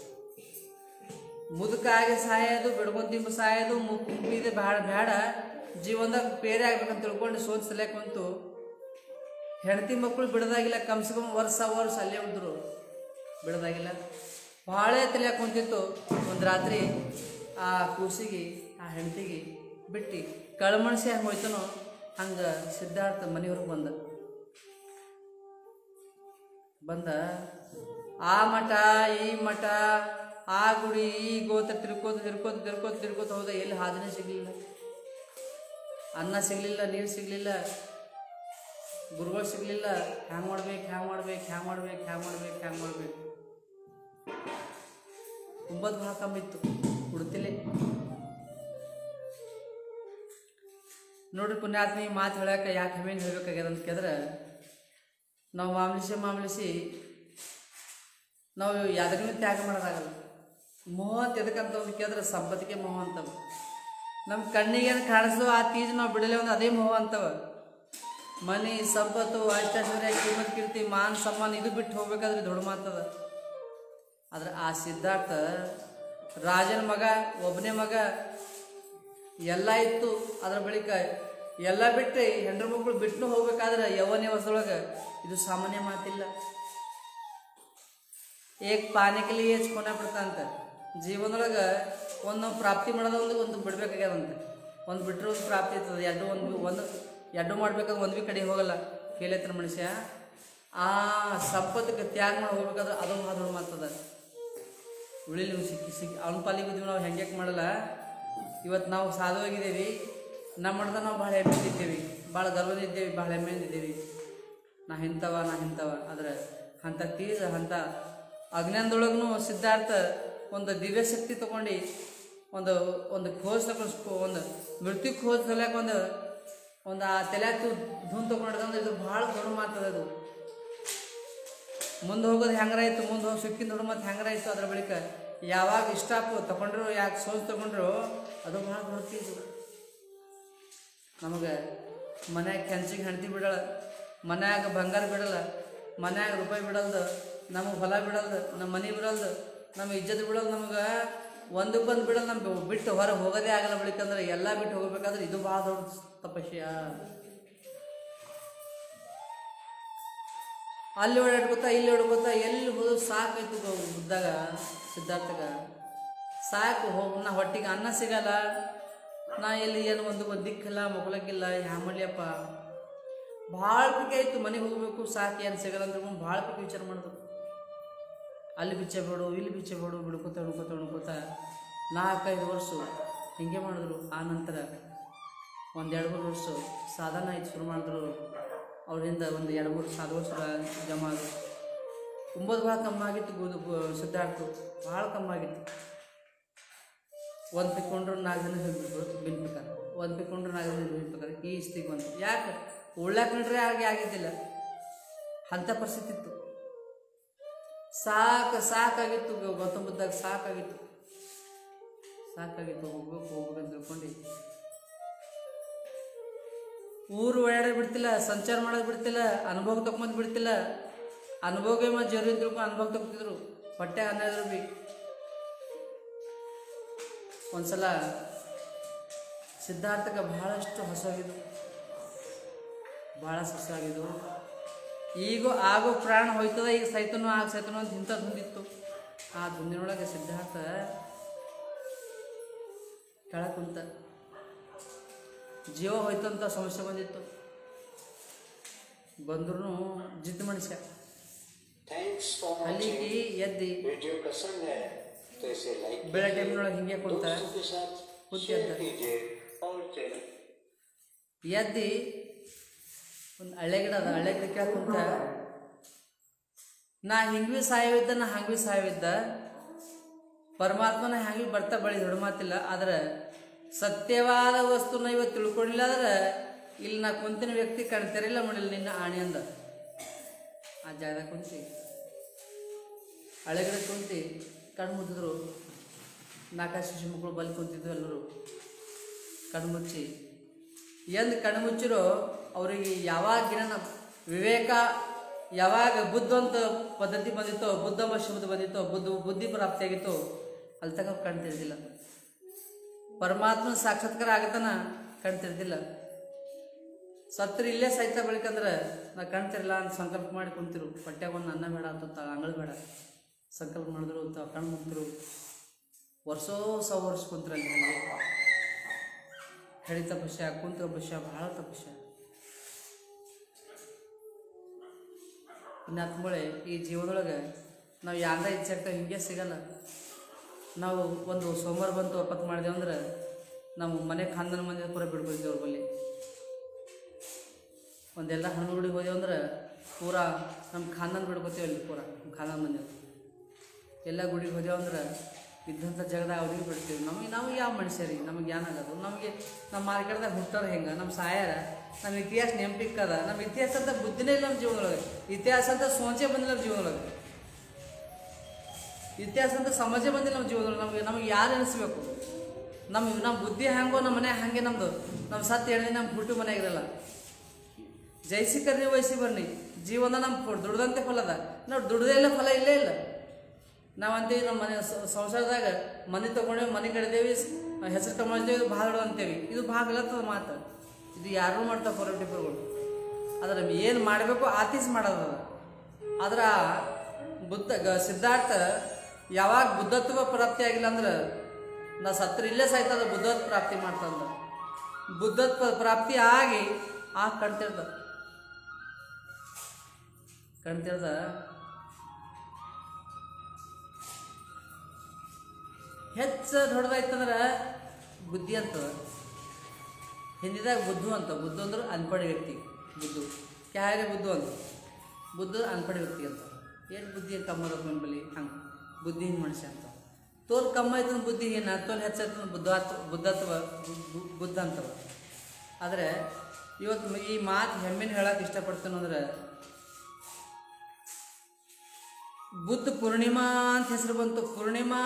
ಮುದುಕಾಗಿ ಸಾಯೋದು, ಬಿಡ್ಕೊಂತಿಂಬ ಸಾಯೋದು, ಮುಪ್ಪಿದೆ ಬ್ಯಾಡ ಬ್ಯಾಡ ಜೀವನದಾಗ ಬೇರೆ ಆಗ್ಬೇಕಂತ ತಿಳ್ಕೊಂಡು ಸೋಚ್ ತಲೆ ಕುಂತು ಹೆಂಡತಿ ಮಕ್ಕಳು ಬಿಡದಾಗಿಲ್ಲ. ಕಮ್ಸೆ ಕಮ್ ವರ್ಷ ವರ್ಷ ಅಲ್ಲೇ ಉಳಿದ್ರು, ಬಿಡದಾಗಿಲ್ಲ. ಭಾಳ ತಲೆ ಕುಂತಿತ್ತು. ಒಂದು ರಾತ್ರಿ ಆ ಕೂಸಿಗೆ ಆ ಹೆಂಡತಿಗೆ ಬಿಟ್ಟು ಕಳಮಣಸಿ ಹೆಂಗೆ ಹೋಯ್ತನೋ ಹಂಗೆ ಸಿದ್ಧಾರ್ಥ ಮನೆಯವ್ರಿಗೆ ಬಂದ ಬಂದ ಆ ಮಠ ಈ ಮಠ ಆ ಗುಡಿ ಈ ಗೋತ್ರ ತಿರ್ಕೋತ ತಿರ್ಕೋತ ತಿರ್ಕೋತ ತಿರ್ಕೋತ ಹೋದ. ಎಲ್ಲಿ ಹಾದನೆ ಸಿಗಲಿಲ್ಲ, ಅನ್ನ ಸಿಗಲಿಲ್ಲ, ನೀರು ಸಿಗಲಿಲ್ಲ, ಗುರುಗಳು ಸಿಗಲಿಲ್ಲ. ಹ್ಯಾಂಗೆ ಮಾಡ್ಬೇಕು ಹ್ಯಾಂಗೆ ಮಾಡ್ಬೇಕು ಹ್ಯಾಂಗೆ ಮಾಡ್ಬೇಕು ಹ್ಯಾಂಗೆ ಮಾಡ್ಬೇಕು ಹ್ಯಾಂಗೆ ಮಾಡ್ಬೇಕು ಒಂಬತ್ತು ಭಾಳ ಕಮ್ಮಿತ್ತು ಹುಡ್ತಿಲೆ. ನೋಡ್ರಿ ಪುಣ್ಯಾತ್ಮಿ ಮಾತು ಹೇಳಕ್ಕೆ ಯಾಕೆ ಹೆಮ್ಮೆಂಗೆ ಹೇಳ್ಬೇಕಾಗ್ಯದ ಅಂತ ಕೇಳಿದ್ರೆ, ನಾವು ಮಾಮಲಿಸಿ ಮಾಮಲಿಸಿ ನಾವು ಯಾವ್ದನ್ನೂ ತ್ಯಾಗ ಮಾಡೋದಾಗಲ್ಲ. ಮೋಹ ಅಂತ ಎದಕ್ಕಂತ ಒಂದು ಕೇಳಿದ್ರೆ ಸಂಪತ್ತಿಗೆ ಮೋಹ ಅಂತವ. ನಮ್ಮ ಕಣ್ಣಿಗೇನು ಕಾಣಿಸ್ದು ಆ ತೀಜ್ ನಾವು ಬಿಡಲೇ ಒಂದು ಅದೇ ಮೋಹ ಅಂತವ. ಮನೆ ಸಂಪತ್ತು ಅಷ್ಟೈಶ್ವರ್ಯ ಕಿಮ್ಮತ್ ಕೀರ್ತಿ ಮಾನ್ ಸಮ್ಮಾನ ಇದು ಬಿಟ್ಟು ಹೋಗ್ಬೇಕಾದ್ರೆ ದೊಡ್ಡ ಮಾತದ. ಆದ್ರೆ ಆ ಸಿದ್ಧಾರ್ಥ ರಾಜನ ಮಗ, ಒಬ್ಬನೇ ಮಗ, ಎಲ್ಲ ಇತ್ತು. ಅದ್ರ ಬಳಿಕ ಎಲ್ಲ ಬಿಟ್ಟು ಹೆಂಡ್ರ ಮಕ್ಕಳು ಬಿಟ್ಟು ಹೋಗ್ಬೇಕಾದ್ರೆ ಯೌವನ ವರ್ಷದೊಳಗೆ ಇದು ಸಾಮಾನ್ಯ ಮಾತಿಲ್ಲ. ಏಕ್ ಪಾನಿಕಲಿ ಹೆಚ್ಚು ಕೊನೆ ಬಿಡ್ತಂತ. ಜೀವನದೊಳಗೆ ಒಂದು ಪ್ರಾಪ್ತಿ ಮಾಡೋದು ಒಂದು ಒಂದು ಬಿಡ್ಬೇಕಾಗ್ಯದಂತೆ. ಒಂದು ಬಿಟ್ಟರೆ ಒಂದು ಪ್ರಾಪ್ತಿ ಇರ್ತದೆ. ಎರಡು ಒಂದು ಒಂದು ಎರಡು ಮಾಡ್ಬೇಕಾದ್ರೆ ಒಂದು ಭೀ ಕಡೆ ಹೋಗಲ್ಲ. ಫೇಲ್ ಐತನ ಮನುಷ್ಯ. ಆ ಸಂಪತ್ತಿಗೆ ತ್ಯಾಗ ಮಾಡಿ ಹೋಗ್ಬೇಕಾದ್ರೆ ಅದು ಮಾತು ಮಾತದ. ಉಳಿಲಿ ನೀವು ಸಿಕ್ಕಿ ಸಿಕ್ಕಿ ಅವನ ಪಾಲಿಗೆ ಬಿದ್ದೀವಿ ನಾವು ಹೆಂಗೆ ಮಾಡಲ್ಲ. ಇವತ್ತು ನಾವು ಸಾಧುವಾಗಿದ್ದೇವೆ. ನಮ್ಮ ಮಾಡಿದ ನಾವು ಭಾಳ ಹೆಮ್ಮೆಯಿಂದಿದ್ದೇವೆ, ಭಾಳ ಗರ್ವದಿದ್ದೇವೆ, ಭಾಳ ಹೆಮ್ಮೆಯಿಂದಿದ್ದೇವೆ. ನಾ ಇಂಥವ ನಾ ಇಂಥವ. ಆದರೆ ಅಂಥ ತೀರ ಅಂಥ ಅಜ್ಞಾನದೊಳಗೂ ಸಿದ್ಧಾರ್ಥ ಒಂದು ದಿವ್ಯ ಶಕ್ತಿ ತೊಗೊಂಡು ಒಂದು ಒಂದು ಖೋಜ್ ತಗೊಂಡು ಒಂದು ಮೃತ್ಯು ಖೋಜ್ ತಲೆಯಾಕೆ ಒಂದು ಒಂದು ಆ ತಲೆಯಾಕ ಧೂನ್ ತೊಗೊಂಡಿದ್ರೆ ಇದು ಭಾಳ ದೊಡ್ಡ ಮಾತದ. ಅದು ಮುಂದೆ ಹೋಗೋದು ಹೆಂಗಾರಾಯ್ತು, ಮುಂದೆ ಹೋಗಿ ಸುಕ್ಕಿನ ದೊಡ್ಡ ಮತ್ತು ಹೆಂಗಾರಾಯ್ತು. ಅದ್ರ ಬಳಿಕ ಯಾವಾಗ ಇಷ್ಟಾಪು ತೊಗೊಂಡ್ರು, ಯಾಕೆ ಸೋಜ್ ತೊಗೊಂಡ್ರು, ಅದು ಭಾಳ ದೊಡ್ಡದು. ನಮಗೆ ಮನ್ಯಾಗ ಕೆಂಚಿಗೆ ಹೆಂಡ್ತಿ ಬಿಡಲ್ಲ, ಮನ್ಯಾಗ ಬಂಗಾರ ಬಿಡಲ್ಲ, ಮನ್ಯಾಗ ರೂಪಾಯಿ ಬಿಡಲ್ದು, ನಮಗೆ ಹೊಲ ಬಿಡಲ್ದು, ನಮ್ಮ ಮನೆ ಬಿಡಲ್ದು, ನಮ್ಮ ಇಜ್ಜತ್ ಬಿಡೋದು, ನಮಗೆ ಒಂದು ಬಂದು ಬಿಡೋದು, ನಮ್ಗೆ ಬಿಟ್ಟು ಹೊರಗೆ ಹೋಗೋದೇ ಆಗಲ್ಲ. ಬಳಿಕಂದ್ರೆ ಎಲ್ಲ ಬಿಟ್ಟು ಹೋಗಬೇಕಾದ್ರೆ ಇದು ಭಾಳ ದೊಡ್ಡ ತಪಸ್ಯ. ಅಲ್ಲಿ ಓಡಾಡ್ಕೋತಾ ಇಲ್ಲಿ ಓಡ್ಕೋತಾ ಎಲ್ಲಿ ಹೋದ್ರು ಸಾಕಾಯ್ತು ಬುದ್ಧಾಗ ಸಿದ್ಧಾರ್ಥಗ. ಸಾಕು ಹೋಗಿ ನಾ ಹೊಟ್ಟಿಗೆ ಅನ್ನ ಸಿಗಲ್ಲ, ನಾ ಎಲ್ಲಿ ಏನು ಒಂದು ಒಂದು ದಿಕ್ಕಿಲ್ಲ, ಮಕ್ಕಳಕ್ಕಿಲ್ಲ, ಹ್ಯಾ ಮಾಡ್ಲಿಯಪ್ಪ. ಭಾಳ ಪಿಕೆ ಆಯಿತು, ಮನೆಗೆ ಹೋಗಬೇಕು, ಸಾಕು ಏನು ಸಿಗಲ್ಲ ಅಂದ್ರೆ ಭಾಳ ಪಿಕೆ ವಿಚಾರ ಮಾಡಿದ್ರು. ಅಲ್ಲಿ ಬಿಚ್ಚೆ ಬೇಡು, ಇಲ್ಲಿ ಬಿಚ್ಚೆ ಬೇಡು, ಬಿಡ್ಕೋತ ಹುಡ್ಕೋತ ಹುಡ್ಕೋತ ನಾಲ್ಕೈದು ವರ್ಷ ಹೀಗೆ ಮಾಡಿದ್ರು. ಆ ನಂತರ ಒಂದು ಎರಡು ಮೂರು ವರ್ಷ ಸಾಧನ ಆಯ್ತು ಶುರು ಮಾಡಿದ್ರು. ಅವರಿಂದ ಒಂದು ಎರಡು ಮೂರು ಸಾಧ ವರ್ಷ ಜಮಾ ಆದರು. ಒಂಬತ್ತು ಭಾಳ ಕಮ್ಮಿ ಆಗಿತ್ತು. ಗೋದು ಸಿದ್ಧಾರ್ಥ ಭಾಳ ಕಮ್ಮಿ ಆಗಿತ್ತು. ಒಂದು ಪಿಕ್ಕೊಂಡ್ರು ನಾಲ್ಕು ಜನ ಹೇಳ್ಬಿಟ್ರು ಬಿನ್ಪಿಕಾರ, ಒಂದು ಪಿಕ್ಕೊಂಡ್ರು ನಾಲ್ಕು ಜನ ಬಿನ್ಪಿಕಾರ. ಈ ಸ್ಥಿತಿಗೆ ಬಂತು. ಯಾಕೆ ಉಳ್ಳಾಕ ನೋಡ್ರೆ ಹಾಗೆ ಆಗಿದ್ದಿಲ್ಲ, ಅಂಥ ಪರಿಸ್ಥಿತಿ ಇತ್ತು. ಸಾಕು ಸಾಕಾಗಿತ್ತು. ಗೌತಮ ಬುದ್ಧಾಗ ಸಾಕಾಗಿತ್ತು ಸಾಕಾಗಿತ್ತು ಹೋಗ್ಬೇಕು ಹೋಗ್ಬೇಕು ಅಂತ ತಿಳ್ಕೊಂಡು ಊರು ಓಡಾಡೋದು ಬಿಡ್ತಿಲ್ಲ, ಸಂಚಾರ ಮಾಡೋದು ಬಿಡ್ತಿಲ್ಲ, ಅನುಭವ ತಗೊಂಡು ಬಿಡ್ತಿಲ್ಲ. ಅನುಭವಕ್ಕೆ ಮತ್ತು ಜರು ತಿಳ್ಕೊಂಡು ಅನುಭವ ತಗೋತಿದ್ರು. ಹೊಟ್ಟೆ ಹನ್ನೆರಡು ಭೀ ಒಂದ್ಸಲ ಸಿದ್ಧಾರ್ಥಕ್ಕೆ ಬಹಳಷ್ಟು ಹಸುವಾಗಿದ್ದು, ಭಾಳ ಹಸುವಾಗಿದ್ದು. ಈಗ ಆಗೋ ಪ್ರಾಣ ಹೋಯ್ತದ, ಈಗ ಸೈತನೋ ಆಗ ಸೈತನೋ ಅಂತ ಇಂಥ ದುಂದಿತ್ತು. ಆ ದುಂದಿನೊಳಗೆ ಸಿದ್ಧಾರ್ಥ ಕೆಳ ಕುಂತ ಜೀವ ಹೋಯ್ತಂತ ಸಮಸ್ಯೆ ಬಂದಿತ್ತು. ಬಂದ್ರೂ ಜಿದ್ದು ಮನುಷ್ಯ ಅಲ್ಲಿಗೆ ಎದ್ದಿ ಬೆಳೆ ಟೈಮ್ನೊಳಗೆ ಹಿಂಗೆ ಕುಂತ ಕುಂತಿ ಅಂತ ಎದ್ದಿ ಒಂದು ಹಳ್ಳೆ ಗಿಡ ಅದ, ಹಳ್ಳೆ ಗಿಡ ಕೇಳ ಕುಂತ ನಾ ಹಿಂಗೆ ಭೀ ಸಾಯವಿದ್ದ, ನಾ ಹಂಗೆ ಭೀ ಸಾಯವಿದ್ದ, ಪರಮಾತ್ಮನ ಹಂಗೆ ಬರ್ತಾ ಬಳಿ ದೊಡ್ಡ ಮಾತಿಲ್ಲ. ಆದ್ರೆ ಸತ್ಯವಾದ ವಸ್ತುನ ಇವತ್ತು ತಿಳ್ಕೊಂಡಿಲ್ಲ ಅಂದ್ರೆ ಇಲ್ಲಿ ನಾ ಕುಂತಿನ ವ್ಯಕ್ತಿ ಕಾಣ್ತಿರಲಿಲ್ಲ ಮಾಡಿಲ್ಲ ನಿನ್ನ ಆಣಿ ಅಂದ. ಆ ಜಾಗದಾಗ ಕುಂತಿ ಹಳೆಗಡೆ ಕುಂತಿ ಕಣ್ಣು ಮುಚ್ಚಿದ್ರು. ನಾಲ್ಕು ಶಿಶು ಮಕ್ಕಳು ಬಲಿ ಕುಂತಿದ್ವು. ಎಲ್ಲರೂ ಕಣ್ಣು ಮುಚ್ಚಿ ಎಂದು ಕಣ್ಣು ಮುಚ್ಚಿರೋ ಅವರಿಗೆ ಯಾವಾಗಿನ ವಿವೇಕ, ಯಾವಾಗ ಬುದ್ಧ ಅಂತ ಪದ್ಧತಿ ಬಂದಿತ್ತೋ, ಬುದ್ಧ ಶಬ್ದ ಬಂದಿತ್ತೋ, ಬುದ್ಧ ಬುದ್ಧಿ ಪ್ರಾಪ್ತಿಯಾಗಿತ್ತೋ ಅಲ್ಲಿ ತನಕ ಕಾಣ್ತಿರ್ದಿಲ್ಲ. ಪರಮಾತ್ಮನ ಸಾಕ್ಷಾತ್ಕಾರ ಆಗತನ ಕಾಣ್ತಿರ್ದಿಲ್ಲ. ಸತ್ರು ಇಲ್ಲೇ ಸಾಯ್ತಾ ಬೆಳಿಕಂದ್ರೆ ನಾ ಕಾಣ್ತಿರಲ್ಲ ಅಂತ ಸಂಕಲ್ಪ ಮಾಡಿ ಕುಂತಿರು. ಹೊಟ್ಟೆಗೆ ಒಂದು ಅನ್ನ ಬೇಡ ಅಂತ ಅಂಗಳು ಬೇಡ ಸಂಕಲ್ಪ ಮಾಡಿದ್ರು ಅಂತ ಕಣ್ಣು ಮುಗ್ತಿರು. ವರ್ಷೋ ಸಾವಿರ ವರ್ಷ ಕುಂತ್ರಲ್ಲಿ ನನಗೆ ಹೇಳಿ ತಪಸ್ಯ, ಕುಂತ ತಪಸ್ಯ, ಭಾಳ ತಪಸ್ಯ. ಇನ್ನಾತ್ಮಳೆ ಈ ಜೀವನದೊಳಗೆ ನಾವು ಯಾರ ಇಚ್ಛೆ ಆಗ್ತಾವೆ ಹಿಂಗೆ ಸಿಗಲ್ಲ. ನಾವು ಒಂದು ಸೋಮವಾರ ಬಂತು ಒಪ್ಪತ್ತು ಮಾಡಿದೆವು ಅಂದ್ರೆ ನಾವು ಮನೆ ಖಾನದನ ಮಂದಿ ಪೂರ ಬಿಡ್ಕೊಳ್ತೀವಿ. ಅವ್ರ ಬಳಿ ಒಂದೆಲ್ಲ ಹಣ್ಣು ಗುಡಿಗೆ ಹೋದೆವು ಅಂದ್ರೆ ಪೂರಾ ನಮ್ಮ ಖಾನದನ ಬಿಡ್ಕೊತೀವಿ. ಅಲ್ಲಿ ಪೂರ ನಮ್ಮ ಖಾನದ ಮಂದಿ ಎಲ್ಲ ಗುಡಿಗೆ ಹೋದೆವು ಅಂದ್ರೆ ಇದ್ದಂಥ ಜಾಗದಾಗ ಅವ್ರಿಗೆ ಬಿಡ್ತೀವಿ. ನಮಗೆ ನಾವು ಯಾವ ಮನುಷ್ಯರಿಗೆ ನಮಗೆ ಏನಾಗೋದು, ನಮಗೆ ನಮ್ಮ ಮಾರ್ಕೆಟ್ದಾಗ ಹುಟ್ಟೋರು ಹೆಂಗೆ, ನಮ್ಮ ಸಾಯಾರ, ನಮ್ಮ ಇತಿಹಾಸ ನೆಂಪಿಕ್ಕದ. ನಮ್ಮ ಇತಿಹಾಸ ಅಂತ ಬುದ್ಧಿನೇ ಇಲ್ಲ ನಮ್ಮ ಜೀವನದೊಳಗೆ. ಇತಿಹಾಸ ಅಂತ ಸೋಂಚೆ ಬಂದಿಲ್ಲ ನಮ್ಮ ಜೀವನದೊಳಗೆ. ಇತಿಹಾಸ ಅಂತ ಸಮಾಜ ಬಂದಿಲ್ಲ ನಮ್ಮ ಜೀವನದೊಳಗೆ. ನಮಗೆ ನಮಗೆ ಯಾರು ಎನಿಸ್ಬೇಕು? ನಮ್ಮ ನಮ್ಮ ಬುದ್ಧಿ ಹೆಂಗೋ ನಮ್ಮ ಮನೆ ಹಾಗೆ ನಮ್ಮದು. ನಮ್ಮ ಸತ್ತು ಎಣ್ಣೆ ನಮ್ಮ ಹುಟ್ಟು ಮನೆಯಾಗಿರಲ್ಲ. ಜಯಿಸಿ ಕರ್ರಿ ವಹಿಸಿ ಬರ್ನಿ ಜೀವನ ನಮ್ಮ ದುಡ್ದಂತೆ ಫಲದ. ನಾವು ದುಡ್ದೇ ಇಲ್ಲ, ಫಲ ಇಲ್ಲೇ ಇಲ್ಲ. ನಾವಂತೇವಿ ನಮ್ಮ ಮನೆ ಸಂಸಾರದಾಗ ಮನೆ ತೊಗೊಂಡೇವಿ, ಮನೆ ಕಡಿದೇವಿ, ಹೆಸರು ಕಮಾಳ್ತೇವೆ, ಇದು ಭಾಳ ಅಂತೇವಿ. ಇದು ಭಾಳ ಇಲ್ಲತ್ತದ ಮಾತು. ಇದು ಯಾರೂ ಮಾಡ್ತಾವೆ ಫೋರ್ ಟಿಪ್ಪರ್ಗಳು. ಆದ್ರೆ ಏನು ಮಾಡಬೇಕು ಆತೀಸ್ ಮಾಡೋದ. ಆದ್ರೆ ಬುದ್ಧ ಗ ಸಿದ್ಧಾರ್ಥ ಯಾವಾಗ ಬುದ್ಧತ್ವ ಪ್ರಾಪ್ತಿ ಆಗಿಲ್ಲ ಅಂದ್ರೆ ನಾ ಸತ್ರ ಇಲ್ಲೇ ಸಾಯ್ತದ ಬುದ್ಧತ್ವ ಪ್ರಾಪ್ತಿ ಮಾಡ್ತಂದ. ಬುದ್ಧತ್ವ ಪ್ರಾಪ್ತಿ ಆಗಿ ಆ ಕಣ್ತಿರ್ದ ಕಣ್ತಿರ್ದ ಹೆಚ್ಚು ದೊಡ್ಡದಾಯ್ತಂದ್ರೆ ಬುದ್ಧಿ ಅಂತದ. ಹಿಂದಿದಾಗ ಬುದ್ಧು ಅಂತ, ಬುದ್ಧು ಅಂದ್ರೆ ಅನ್ಪಡ ವ್ಯಕ್ತಿ. ಬುದ್ಧು ಕ್ಯಾರೆ ಬುದ್ಧು ಅಂತ, ಬುದ್ಧ ಅನ್ಪಡ ವ್ಯಕ್ತಿ ಅಂತ. ಏನು ಬುದ್ಧಿ ಕಮ್ಮದ ಬೆಂಬಲಿ ಹಂಗೆ ಬುದ್ಧಿಹೀನ ಮನುಷ್ಯ ಅಂತ. ತೋಲ್ ಕಮ್ಮ ಆಯ್ತಂದ್ರೆ ಬುದ್ಧಿಹೀನ, ತೋಲ್ ಹೆಚ್ಚಾಯ್ತಂದ್ರೆ ಬುದ್ಧತ್ವ ಬುದ್ಧತ್ವ ಬುದ್ಧ ಅಂತವ. ಆದರೆ ಇವತ್ತು ಈ ಮಾತು ಹೆಮ್ಮೆನ ಹೇಳಕ್ಕೆ ಇಷ್ಟಪಡ್ತೇನೆ ಅಂದ್ರೆ ಬುದ್ಧ ಪೂರ್ಣಿಮಾ ಅಂತ ಹೆಸರು ಬಂತು. ಪೂರ್ಣಿಮಾ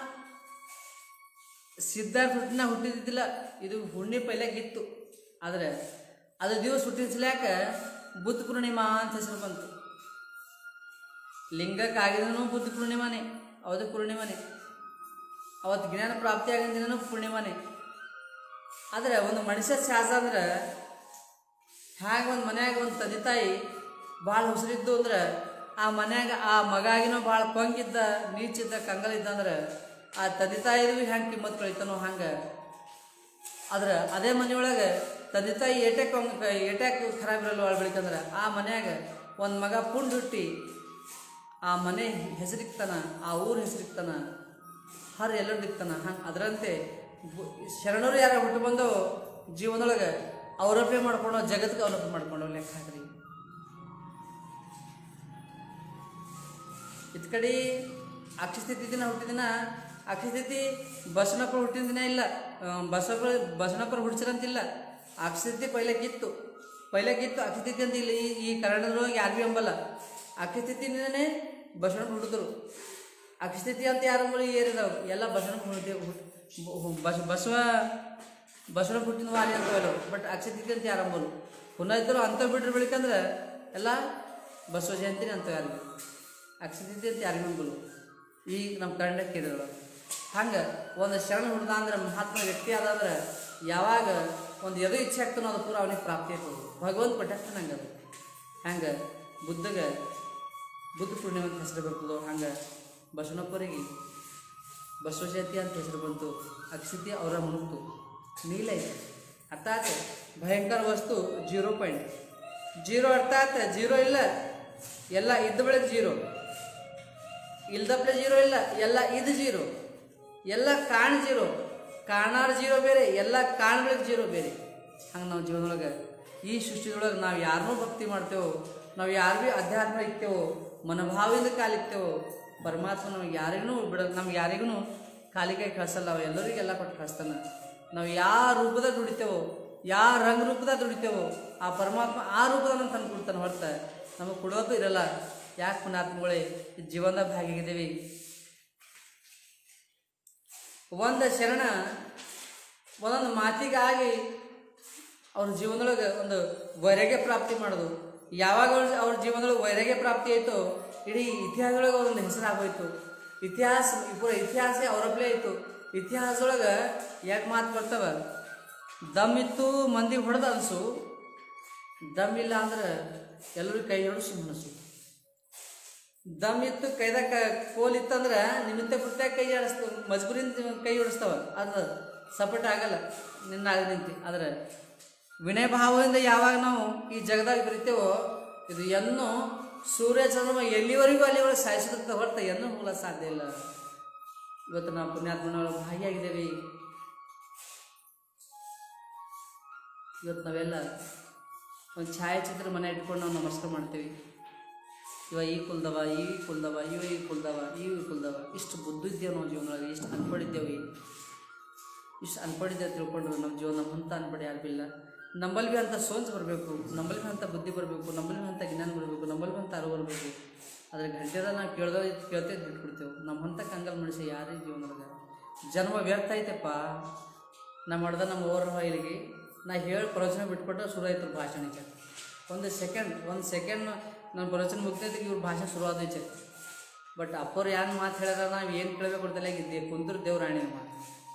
ಸಿದ್ಧಾರ್ಥ ಹುಟ್ಟಿನ ಹುಟ್ಟಿದ್ದಿಲ್ಲ, ಇದು ಹುಣ್ಣಿ ಪೈಲಾಗಿತ್ತು. ಆದರೆ ಅದು ದಿವಸ ಹುಟ್ಟಿಸ್ಲಾಕ ಬುದ್ಧ ಪೂರ್ಣಿಮಾ ಅಂತ ಹೆಸರು ಬಂತು. ಲಿಂಗಕ್ಕೆ ಆಗಿದ್ರೂ ಬುದ್ಧ ಪೂರ್ಣಿಮಾನೇ, ಅವತ್ತು ಪೂರ್ಣಿಮಾನೇ. ಅವತ್ತು ಜ್ಞಾನ ಪ್ರಾಪ್ತಿ ಆಗಿದ ದಿನನೂ ಪೂರ್ಣಿಮಾನೇ. ಆದರೆ ಒಂದು ಮನುಷ್ಯ ಶ್ವಾಸ ಅಂದ್ರೆ ಹಾಗೆ ಒಂದು ಮನ್ಯಾಗ ಒಂದು ತಂದೆ ತಾಯಿ ಭಾಳ ಹುಸಿರಿದ್ದು ಅಂದ್ರೆ ಆ ಮನ್ಯಾಗ ಆ ಮಗಾಗಿನೋ ಭಾಳ ಕೊಂಗಿದ್ದ, ನೀಚಿದ್ದ, ಕಂಗಲಿದ್ದ ಅಂದ್ರೆ ಆ ತಂದೆ ತಾಯಿಗೂ ಹೆಂಗೆ ಕಿಮ್ಮತ್ತು ಕಳಿತಾನೋ ಹಂಗೆ. ಆದ್ರೆ ಅದೇ ಮನೆಯೊಳಗೆ ತಂದೆ ತಾಯಿ ಏಟೆ ಕೊಂಗ ಏಟ್ಯಾಕ್ ಖರಾಬ್ ಇರಲ್ಲ ಒಳ ಬೆಳಿಕಂದ್ರೆ ಆ ಮನ್ಯಾಗ ಒಂದು ಮಗ ಪುಂಡ್ ಹುಟ್ಟಿ ಆ ಮನೆ ಹೆಸರಿಕ್ತಾನ, ಆ ಊರ ಹೆಸರಿಕ್ತಾನ, ಹರ್ ಎಲ್ಲರೂ ದಿಕ್ತಾನ. ಹಂಗೆ ಅದರಂತೆ ಶರಣರು ಯಾರು ಹುಟ್ಟು ಬಂದು ಜೀವನದೊಳಗೆ ಅವಲೋಪನೆ ಮಾಡ್ಕೊಂಡು ಜಗತ್ತಿಗೆ ಅವಲೋಪನೆ ಮಾಡ್ಕೊಂಡು ಲೆಕ್ಕ ಹಾಕ್ರಿ. ಇತ್ ಕಡೆ ಅಕ್ಷಸ್ಥಿತಿ ದಿನ ಹುಟ್ಟಿದ ದಿನ, ಅಕ್ಷಸ್ಥಿತಿ ಬಸವನಪ್ಪರು ಹುಟ್ಟಿದ ದಿನ ಇಲ್ಲ, ಬಸವ ಬಸವನಪ್ಪರು ಹುಡ್ಸಿರಂತಿಲ್ಲ. ಅಕ್ಷಸ್ಥಿತಿ ಪೈಲಕ್ಕಿತ್ತು ಪೈಲಕ್ಕಿತ್ತು ಅಕ್ಷಸ್ಥಿತಿ ಅಂತ ಇಲ್ಲ. ಈ ಈ ಕನ್ನಡದೊಳಗೆ ಯಾರು ಭೀ ಅಂಬಲ್ಲ. ಅಕ್ಷಸ್ಥಿತಿನೇ ಬಸವಣ್ಣ ಹುಟ್ಟಿದ್ರು. ಅಕ್ಷಸ್ಥಿತಿ ಅಂತ ಯಾರು ಅಂಬಲ್ಲಿ ಏರಿದವ್ರು ಎಲ್ಲ ಬಸವಣ್ಣ ಹುಟ್ಟಿ ಬಸ್ ಬಸವ ಬಸವಣ್ಣ ಹುಟ್ಟಿನ ವಾರಿ ಅಂತವಲ್ಲ. ಬಟ್ ಅಕ್ಷಸ್ಥಿತಿ ಅಂತ ಯಾರು ಅಂಬಲು. ಪುನಃ ಇದ್ದರು ಅಂಥವು ಬಿಟ್ರೆ ಬೆಳಿಕಂದ್ರೆ ಎಲ್ಲ ಬಸವ ಜಯಂತಿನೇ ಅಂತ ಯಾರಿಗೂ. ಅಕ್ಷಸ್ಥಿತಿ ಅಂತ ಯಾರಿಗೂ ಅಂಬಲು. ಈಗ ನಮ್ಮ ಕನ್ನಡಕ್ಕೆ ಕೇಳಿದಳು ಹಂಗೆ ಒಂದು ಶರಣ ಹುಡ್ದ ಅಂದ್ರೆ ಮಹಾತ್ಮ ವ್ಯಕ್ತಿ ಆದಂದ್ರೆ ಯಾವಾಗ ಒಂದು ಎದು ಇಚ್ಛೆ ಆಗ್ತಾನೋ ಅದು ಪೂರ ಅವನಿಗೆ ಪ್ರಾಪ್ತಿ ಆಗ್ತದೆ. ಭಗವಂತ ಕೊಟ್ಟಾಗ್ತಾನೆ ಹಂಗೆ. ಅದು ಹಂಗೆ ಬುದ್ಧಗೆ ಬುದ್ಧ ಪೂರ್ಣಿಮೆ ಅಂತ ಹೆಸರು ಬರ್ತದೋ ಹಂಗೆ ಬಸವನಪ್ಪರಿಗೆ ಬಸವ ಜಯಂತಿ ಅಂತ ಹೆಸರು ಬಂತು. ಅಕ್ಷಸ್ಥಿತಿ ಅವರ ಮುನುಕ್ತು ನೀಲ ಇದೆ. ಅರ್ಥಾತ್ ಭಯಂಕರ ವಸ್ತು ಜೀರೋ ಪಾಯಿಂಟ್ ಜೀರೋ. ಅರ್ಥಾತ್ ಜೀರೋ ಇಲ್ಲ, ಎಲ್ಲ ಇದ್ದ ಬೆಳಗ್ಗೆ ಜೀರೋ, ಇಲ್ದಪ್ಲೆ ಜೀರೋ ಇಲ್ಲ, ಎಲ್ಲ ಇದು ಜೀರೋ, ಎಲ್ಲ ಕಾಣ್ ಜೀರೋ. ಕಾಣಾರ ಜೀರೋ ಬೇರೆ, ಎಲ್ಲ ಕಾಣ್ಬೇಕು ಜೀರೋ ಬೇರೆ. ಹಂಗೆ ನಾವು ಜೀವನದೊಳಗೆ ಈ ಸೃಷ್ಟಿದೊಳಗೆ ನಾವು ಯಾರನ್ನೂ ಭಕ್ತಿ ಮಾಡ್ತೇವೋ, ನಾವು ಯಾರು ಭೀ ಅಧ್ಯಾತ್ಮ ಇರ್ತೇವೋ, ಮನೋಭಾವದಿಂದ ಕಾಲಿಕ್ತೇವೋ, ಪರಮಾತ್ಮ ನಮಗೆ ಯಾರಿಗೂ ಬಿಡ ನಮ್ಗೆ ಯಾರಿಗೂ ಕಾಲಿಗೆ ಕಳಿಸಲ್ಲ. ಅವ ಎಲ್ಲರಿಗೆಲ್ಲ ಕೊಟ್ಟು ಕಳಿಸ್ತಾನೆ. ನಾವು ಯಾವ ರೂಪದಾಗ ದುಡಿತೇವೋ, ಯಾವ ರಂಗ ರೂಪದಾಗ ದುಡಿತೇವೋ ಆ ಪರಮಾತ್ಮ ಆ ರೂಪದಾಗ ತಂದು ಕೊಡ್ತಾನೆ ಹೊರತ ನಮಗೆ ಕೊಡೋದು ಇರಲ್ಲ. ಯಾಕೆ ಪುಣ್ಯಾತ್ಮಗಳೇ ಜೀವನದಾಗ ಭಾಗಿಯಾಗಿದ್ದೀವಿ. ಒಂದು ಶರಣ ಒಂದೊಂದು ಮಾತಿಗಾಗಿ ಅವ್ರ ಜೀವನದೊಳಗೆ ಒಂದು ವೈರಾಗ್ಯ ಪ್ರಾಪ್ತಿ ಮಾಡೋದು. ಯಾವಾಗ ಅವ್ರ ಜೀವನದೊಳಗೆ ವೈರಾಗ್ಯ ಪ್ರಾಪ್ತಿ ಆಯಿತು ಇಡೀ ಇತಿಹಾಸದೊಳಗೆ ಅವ್ರೊಂದು ಹೆಸರಾಗೋಯ್ತು. ಇತಿಹಾಸ ಪೂರ ಇತಿಹಾಸ ಅವರಪ್ಲೇ ಆಯಿತು. ಇತಿಹಾಸದೊಳಗೆ ಯಾಕೆ ಮಾತು ಬರ್ತಾವ, ದಮ್ ಇತ್ತು ಮಂದಿ ಹೊಡೆದ ಅನ್ಸು, ದಮ್ ಇಲ್ಲ ಅಂದ್ರೆ ಎಲ್ಲರೂ ಕೈ ಹೊಡಿಸಿ ಮನಸ್ಸು. ದಮ್ ಇತ್ತು ಕೈದಾಗ ಕೋಲ್ ಇತ್ತಂದ್ರೆ ನಿಮಿತ್ತ ಪುಟ್ಟಾಗ ಕೈ ಆಡಿಸ್ತಾವ, ಮಜಬೂರಿಂದ ಕೈ ಹೊಡಿಸ್ತಾವ. ಅದು ಸಪೋರ್ಟ್ ಆಗಲ್ಲ ನಿನ್ನ ಆಗ ನಿಂತು. ಆದರೆ ವಿನಯ ಭಾವದಿಂದ ಯಾವಾಗ ನಾವು ಈ ಜಗದಾಗ ಬರಿತೇವೋ ಇದು ಎನ್ನು ಸೂರ್ಯ ಚಂದ್ರಮ ಎಲ್ಲಿವರೆಗೂ ಅಲ್ಲಿವರೆಗೆ ಸಾಯಿಸೋದಕ್ಕೆ ಹೊರತ ಎನ್ನೂ ಹೋಗಲ ಸಾಧ್ಯ ಇಲ್ಲ. ಇವತ್ತು ನಾವು ಪುಣ್ಯಾತ್ಮನವರು ಭಾಗಿಯಾಗಿದ್ದೇವೆ. ಇವತ್ತು ನಾವೆಲ್ಲ ಒಂದು ಛಾಯಾಚಿತ್ರ ಮನೆ ಇಟ್ಕೊಂಡು ನಾವು ನಮಸ್ಕಾರ ಮಾಡ್ತೇವೆ. ಇವ ಈ ಕುಲ್ದವ, ಈ ಕುಲ್ದವ, ಇವ ಈ ಕುಲ್ದವ, ಈ ಕುಲ್ದವ. ಇಷ್ಟು ಬುದ್ಧಿದ್ದೇವೆ ನಾವು ಜೀವನದೊಳಗೆ, ಇಷ್ಟು ಅನ್ಪಡಿದ್ದೇವೆ. ಇಷ್ಟು ಅನ್ಪಡಿದ್ದೇವೆ ತಿಳ್ಕೊಂಡ್ರು ನಮ್ಮ ಜೀವನ ನಮ್ಮಂತ ಅನ್ಪಡಿ ಯಾರು ಇಲ್ಲ. ನಂಬಲ್ ಭೀ ಅಂತ ಸೋಂಚ್ ಬರಬೇಕು, ನಂಬಲ್ ಭೀ ಅಂತ ಬುದ್ಧಿ ಬರಬೇಕು, ನಂಬಲ್ ಭೀ ಅಂತ ಜ್ಞಾನ ಬರಬೇಕು, ನಂಬಲ್ ಭೀ ಅಂತ ಅರಿವು ಬರಬೇಕು. ಅದ್ರ ಗಂಟೆದ ನಾವು ಕೇಳ್ದೋ ಕೇಳ್ತೇವೆ ಬಿಟ್ಬಿಡ್ತೇವೆ. ನಮ್ಮಂಥ ಕಂಗಲ್ ಮನುಷ್ಯ ಯಾರೇ ಜೀವನದೊಳಗೆ. ಜನ್ಮ ವ್ಯರ್ಥ ಐತೆಪ್ಪ. ನಾ ಮಾಡ್ದ ನಮ್ಮ ಓವರ್ ಇಲ್ಲಿಗೆ ನಾ ಹೇಳಿ ಪ್ರವಚನ ಬಿಟ್ಕೊಟ್ರೆ ಶುರು ಆಯ್ತು ಭಾಷಣಕ್ಕೆ. ಒಂದು ಸೆಕೆಂಡ್ ಒಂದು ಸೆಕೆಂಡ್ ನನ್ನ ಪ್ರವಚನ ಮುಗ್ತೈತೆ ಇವ್ರ ಭಾಷೆ ಶುರುವಾದೈತೆ. ಬಟ್ ಅಪ್ಪರು ಏನು ಮಾತು ಹೇಳಿದ್ರೆ ನಾವು ಏನು ಕೇಳಬೇಕು ಕೊಡ್ತಲೇ ಇದ್ದೆ ಕುಂದ್ರು ದೇವ್ರಾಣಿ ಮಾತು.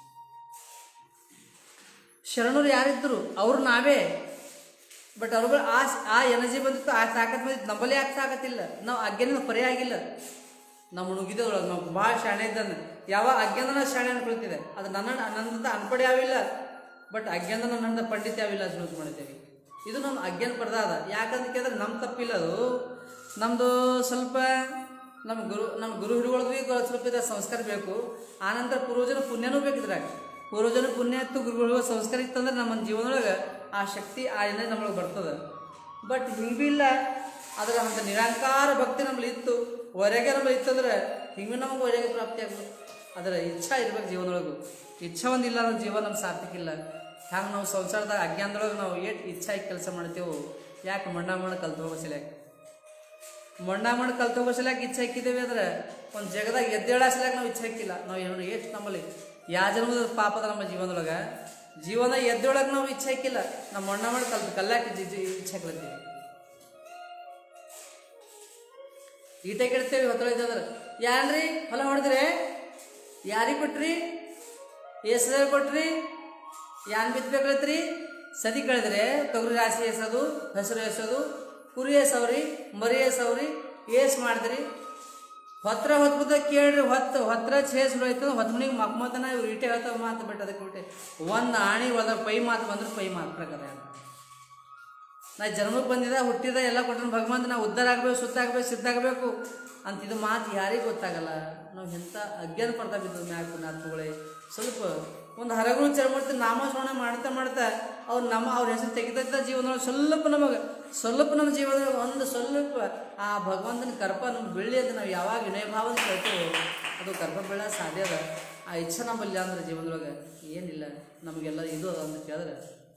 ಶರಣರು ಯಾರಿದ್ದರು ಅವರು ನಾವೇ. ಬಟ್ ಅವ್ರುಗಳು ಆ ಆ ಎನರ್ಜಿ ಬಂದಿತ್ತು, ಆ ತಾಕತ್ ಬಂದಿತ್ತು. ನಮ್ಮಲ್ಲೇ ಯಾಕೆ ತಾಕತ್ತಿಲ್ಲ, ನಾವು ಅಜ್ಞಾನ ಪರಿ ಆಗಿಲ್ಲ. ನಮ್ಮ ನುಗ್ಗಿದೊಳಗೆ ನಾವು ಭಾಳ ಶಾಣೆ ಇದ್ದಾನೆ. ಯಾವ ಅಜ್ಞಾನನ ಶಾಣೆ ಅನ್ಕೊಳ್ತಿದೆ, ಅದು ನನ್ನ ನನ್ನಂತ ಅನ್ಪಡೆ ಯಾವಿಲ್ಲ, ಬಟ್ ಅಜ್ಞಾನ ನನ್ನ ಪಂಡಿತ ಯಾವಿಲ್ಲ ಅಂತ ಯೂಸ್ ಮಾಡಿದ್ದೇವೆ. ಇದು ನಮ್ಮ ಅಜ್ಞಾನ ಪಡೆದಾದ. ಯಾಕಂತ ಕೇಳಿದ್ರೆ ನಮ್ಮ ತಪ್ಪಿಲ್ಲ, ಅದು ನಮ್ಮದು ಸ್ವಲ್ಪ ನಮ್ಮ ಗುರು ನಮ್ಮ ಗುರು ಹಿರಿಗಳಿಗೂ ಈಗ ಸ್ವಲ್ಪ ಇದೆ ಸಂಸ್ಕಾರ ಬೇಕು. ಆನಂತರ ಪೂರ್ವಜನ ಪುಣ್ಯನೂ ಬೇಕಿದ್ರಾಗ. ಪೂರ್ವಜನ ಪುಣ್ಯ ಇತ್ತು, ಗುರುಗಳಿಗೂ ಸಂಸ್ಕಾರ ಇತ್ತಂದ್ರೆ ನಮ್ಮ ಜೀವನದೊಳಗೆ ಆ ಶಕ್ತಿ ಆ ಎನರ್ಜಿ ನಮಗೆ ಬರ್ತದೆ. ಬಟ್ ಹಿಂಗೆ ಇಲ್ಲ, ಅದರ ಅಂತ ನಿರಾಕಾರ ಭಕ್ತಿ ನಮ್ಮಲ್ಲಿ ಇತ್ತು, ಹೊರಗೆ ನಮ್ಮಲ್ಲಿ ಇತ್ತಂದ್ರೆ ಹಿಂಗೆ ನಮಗೆ ಹೊರಗೆ ಪ್ರಾಪ್ತಿ ಆಗ್ಬೇಕು. ಅದರ ಇಚ್ಛಾ ಇರ್ಬೇಕು ಜೀವನದೊಳಗು. ಇಚ್ಛಾ ಒಂದಿಲ್ಲ ನಮ್ಮ ಜೀವನ ನಮ್ಮ ಸಾರ್ಥಕ ಇಲ್ಲ. ಹ್ಯಾಂಗೆ ನಾವು ಸಂಸಾರದಾಗ ಅಜ್ಞಾನದೊಳಗೆ ನಾವು ಏಟ್ ಇಚ್ಛಾ ಕೆಲಸ ಮಾಡ್ತೇವೆ. ಯಾಕೆ ಮಣ್ಣ ಮಣ್ಣು ಕಲ್ತು ಹೋಗೋಸಲ್ಯಾಕ ಮಣ್ಣ ಮಣ್ಣು ಕಲ್ತು ಹೋಗೋಸಲ್ಯಾಕ ಇಚ್ಛೆ ಹಾಕಿದ್ದೇವೆ ಅಂದ್ರೆ ಒಂದು ಜಗದಾಗ ಎದ್ದೇಳಾಸಲ್ಯಾಕ ನಾವು ಇಚ್ಛೆ ಹಾಕಿಲ್ಲ. ನಾವು ಏನು ಎಷ್ಟು ನಮ್ಮಲ್ಲಿ ಯಾವ ಜನ್ಮದ ಪಾಪದ ನಮ್ಮ ಜೀವನದೊಳಗೆ ಜೀವನ ಎದ್ದೇಳಕ್ಕೆ ನಾವು ಇಚ್ಛೆ ಹಾಕಿಲ್ಲ. ನಾವು ಮಣ್ಣ ಮಣ್ಣು ಕಲ್ತು ಕಲ್ಲಾಕ ಇಚ್ಛೆ ಹಾಕ್ಲತ್ತೀವಿ. ಈಟೆ ಕೇಳ್ತೇವೆ ಹೊತ್ತೊಳಿದ್ರೆ ಯಾನ್ರಿ ಹೊಲ ಹೊಡೆದ್ರಿ, ಯಾರಿಗೆ ಕೊಟ್ರಿ, ಎಸ್ರ ಕೊಟ್ರಿ, ಯಾನ್ ಬಿತ್ಬೇಕತ್ರಿ, ಸದಿ ಕಳೆದ್ರೆ ತೊಗರಿ ರಾಶಿ ಎಸೋದು, ಹೆಸರು ಎಸೋದು, ಕುರಿ ಎಸವ್ರಿ, ಮರಿ ಎಸವ್ರಿ, ಏಸ್ ಮಾಡಿದ್ರಿ. ಹೊತ್ರ ಹೊತ್ಬುದ ಕೇಳ್ರಿ, ಹೊತ್ತು ಹೊತ್ರ ಛೇಸ್ ಹೋಯ್ತು ಹೊತ್ತು ಮಕ್ಮತನ ಇವ್ರು ಇಟೆ ಹೇಳ್ತಾವ ಮಾತು ಬಿಟ್ಟು ಅದಕ್ಕೆ ಬಿಟ್ಟೆ ಒಂದು ಆಣಿ ಹೋದ ಪೈ ಮಾತು ಬಂದ್ರೆ ಪೈ ಮಾತು ಪ್ರಕಾರ ನಾ ಜನ್ಮಕ್ಕೆ ಬಂದಿದ್ದ ಹುಟ್ಟಿದ ಎಲ್ಲ ಕೊಟ್ಟರು ಭಗವಂತ ನಾವು ಉದ್ಧಾರ ಆಗಬೇಕು, ಸುತ್ತಾಗಬೇಕು, ಸಿದ್ಧಾಗಬೇಕು ಅಂತಿದ್ದು ಮಾತು ಯಾರಿಗೆ ಗೊತ್ತಾಗಲ್ಲ. ನಾವು ಎಂಥ ಅಜ್ಞಾನ ಪಡ್ತಾ ಬಿದ್ದು ಮ್ಯಾಗ ಪುಣ್ಯಾತ್ಮಗಳೇ. ಸ್ವಲ್ಪ ಒಂದು ಹರಗಳು ಚರ್ಮಡ್ತಿ ನಾಮಸ್ಮರಣ ಮಾಡ್ತಾ ಮಾಡ್ತಾ ಅವ್ರು ನಮ್ಮ ಅವ್ರ ಹೆಸರು ತೆಗಿತಾ ಜೀವನದೊಳಗೆ ಸ್ವಲ್ಪ ನಮಗೆ ಸ್ವಲ್ಪ ನಮ್ಮ ಜೀವನದೊಳಗೆ ಒಂದು ಸ್ವಲ್ಪ ಆ ಭಗವಂತನ ಕರ್ಪ ನಮ್ಗೆ ಬೆಳ್ಳಿ ಅಂತ ನಾವು ಯಾವಾಗ ವಿನಯ ಭಾವನ ಕೇಳ್ತೇವೆ ಅದು ಕರ್ಪ ಬೆಳೆಯೋದು ಸಾಧ್ಯ ಅದ. ಆ ಇಚ್ಛೆ ನಮ್ಮಲ್ಲಿ ಅಂದ್ರೆ ಜೀವನದೊಳಗೆ ಏನಿಲ್ಲ ನಮಗೆಲ್ಲ ಇದು ಅದ ಅಂತ ಕೇಳಿದ್ರೆ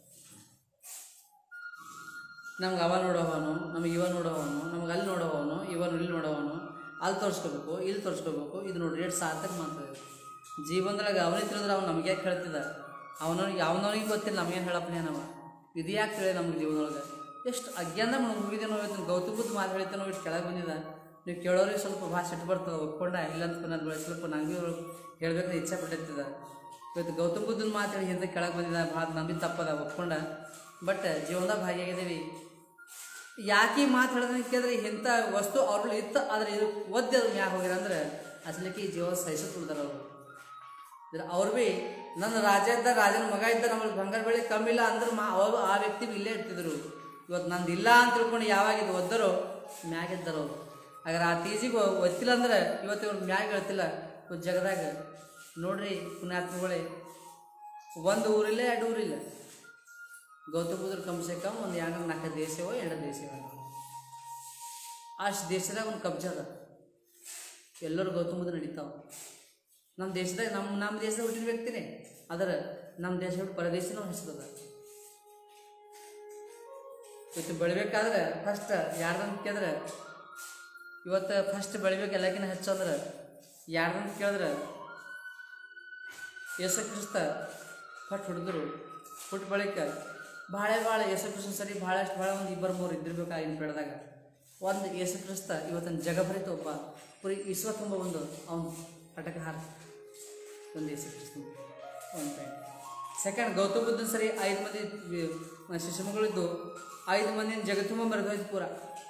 ನಮ್ಗೆ ಅವ ನೋಡೋವನು, ನಮಗೆ ಇವ ನೋಡೋವನು, ನಮ್ಗೆ ಅಲ್ಲಿ ನೋಡೋವನು, ಇವನು ಇಲ್ಲಿ ನೋಡೋವನು, ಅಲ್ಲಿ ತೋರಿಸ್ಕೋಬೇಕು, ಇಲ್ಲಿ ತೋರಿಸ್ಕೋಬೇಕು. ಇದು ನೋಡ್ರಿ ಎಷ್ಟು ಸಾರ್ಥಕ ಮಾಡ್ತದೆ ಜೀವನದೊಳಗೆ. ಅವನಿಗೆ ತಿಳಿದ್ರೆ ಅವ್ನು ನಮಗೆ ಯಾಕೆ ಹೇಳ್ತಿದ್ದ, ಅವನವ್ನಿಗೆ ಯಾವನವನಿಗೆ ಗೊತ್ತಿಲ್ಲ ನಮಗೇನು ಹೇಳಪ್ಪನೇ ನಾವು ಇದು ಯಾಕೆ ತಿಳಿ ನಮ್ಗೆ ಜೀವನದೊಳಗೆ ಎಷ್ಟು ಅಜ್ಞಾನ ಮುಗಿದೇನೋ ಇವತ್ತು ಗೌತಮ ಬುದ್ಧ ಮಾತು ಹೇಳ್ತೇನೋ ಇಷ್ಟು ಕೆಳಗೆ ಬಂದಿದ್ದ. ನೀವು ಕೇಳೋರಿಗೆ ಸ್ವಲ್ಪ ಭಾಷೆ ಸಿಟ್ಟು ಬರ್ತದೆ, ಒಪ್ಕೊಂಡ ಇಲ್ಲ ಅಂತ ನಾನು ಸ್ವಲ್ಪ ನಂಗೆ ಹೇಳ್ಬೇಕು ಇಚ್ಛೆ ಪಟ್ಟಿರ್ತದ. ಇವತ್ತು ಗೌತಮ ಬುದ್ಧನ ಮಾತು ಹೇಳಿ ಹಿಂದೆ ಕೆಳಗೆ ಬಂದಿದ್ದ, ಭಾಳ ನಂಬಿ ತಪ್ಪದ ಒಪ್ಕೊಂಡ. ಬಟ್ ಜೀವನದಾಗ ಭಾಗಿಯಾಗಿದ್ದೀವಿ. ಯಾಕೆ ಮಾತು ಹೇಳಿದ್ರೆ ಕೇಳಿದ್ರೆ ಇಂಥ ವಸ್ತು ಅವ್ರಲ್ಲಿ ಇತ್ತು, ಆದರೆ ಇದು ಒದ್ದೆ ಅದು ಯಾಕೆ ಹೋಗ್ಯಾರ ಅಂದ್ರೆ ಅಸಲಿಕ್ಕೆ ಈ ಜೀವನ ಸಹಿಸುತ್ತೆ ಉಳ್ದಾರ ಅವರು. ಅವ್ರು ಭೀ ನನ್ನ ರಾಜ ಇದ್ದ ರಾಜನ ಮಗ ಇದ್ದ ನಮ್ಮಲ್ಲಿ ಬಂಗಾರ ಬೆಳೆ ಕಮ್ಮಿ ಇಲ್ಲ ಅಂದ್ರೆ ಮಾ ಅವರು ಆ ವ್ಯಕ್ತಿ ಇಲ್ಲೇ ಇರ್ತಿದ್ರು. ಇವತ್ತು ನಂದು ಇಲ್ಲ ಅಂತ ತಿಳ್ಕೊಂಡು ಯಾವಾಗಿದ್ದು ಒದ್ದರೋ ಮ್ಯಾಗಿದ್ದರು ಅವರು. ಹಾಗಾದ್ರೆ ಆ ತೀಜಿಗೆ ಒತ್ತಿಲ್ಲ ಅಂದ್ರೆ ಇವತ್ತು ಇವ್ರು ಮ್ಯಾಗ ಹೇಳ್ತಿಲ್ಲ. ಇವತ್ತು ಜಗದಾಗ ನೋಡ್ರಿ ಪುಣ್ಯಾತ್ಮಗಳೇ, ಒಂದು ಊರಿಲ್ಲ ಎರಡು ಊರಿಲ್ಲ. ಗೌತಮ ಬುದ್ಧರು ಕಮ್ಸೆ ಕಮ್ ಒಂದು ಎರಡು ನಾಲ್ಕು ದೇಶವೋ ಎರಡು ದೇಶವೋ ಅಷ್ಟು ದೇಶದಾಗ ಒಂದು ಕಬ್ಜ ಅದ. ಎಲ್ಲರೂ ಗೌತಮ ಬುದ್ಧ ನಡೀತಾವ. ನಮ್ಮ ದೇಶದಾಗ ನಮ್ಮ ನಮ್ಮ ದೇಶದಾಗ ಹುಟ್ಟಿದ ವ್ಯಕ್ತಿನೇ, ಆದರೆ ನಮ್ಮ ದೇಶ ಬಿಟ್ಟು ಪರದೇಶನೂ ಹೆಸರದ. ಇವತ್ತು ಬೆಳಿಬೇಕಾದ್ರೆ ಫಸ್ಟ್ ಯಾರ್ದಂತ ಕೇಳಿದ್ರೆ ಇವತ್ತು ಫಸ್ಟ್ ಬೆಳಿಬೇಕು ಎಲ್ಲಕ್ಕಿಂತ ಹೆಚ್ಚು ಅಂದ್ರೆ ಯಾರ್ದಂತ ಕೇಳಿದ್ರೆ ಯೇಸು ಕ್ರಿಸ್ತ ಫಸ್ಟ್ ಹುಡುಗರು ಹುಟ್ಟು ಬಳಿಕ ಭಾಳ ಭಾಳ ಯೇಸು ಕ್ರಿಸ್ತ ಸರಿ ಭಾಳಷ್ಟು ಭಾಳ ಒಂದು ಇಬ್ಬರು ಮೂರು ಇದ್ದಿರ್ಬೇಕು ಆಗಿನ ಪೇಡದಾಗ. ಒಂದು ಯೇಸು ಕ್ರಿಸ್ತ ಇವತ್ತಿನ ಜಗಭರಿತ ಒಬ್ಬ ಪುರಿ ವಿಶ್ವ ತುಂಬ ಒಂದು ಅವನು ಪಟಕ ಹಾರ ಒಂದು ಯೇಸು ಕ್ರಿಸ್ತ ಒಂದು ಪಾಯಿಂಟ್. ಸೆಕೆಂಡ್ ಗೌತಮ ಬುದ್ಧನ ಸರಿ ಐದು ಮಂದಿ ಶಿಶುಮಗಳಿದ್ದು ಐದು ಮಂದಿನ ಜಗತ್ತುಂಬ ಮರೆದೋಯ್ತು ಪೂರ.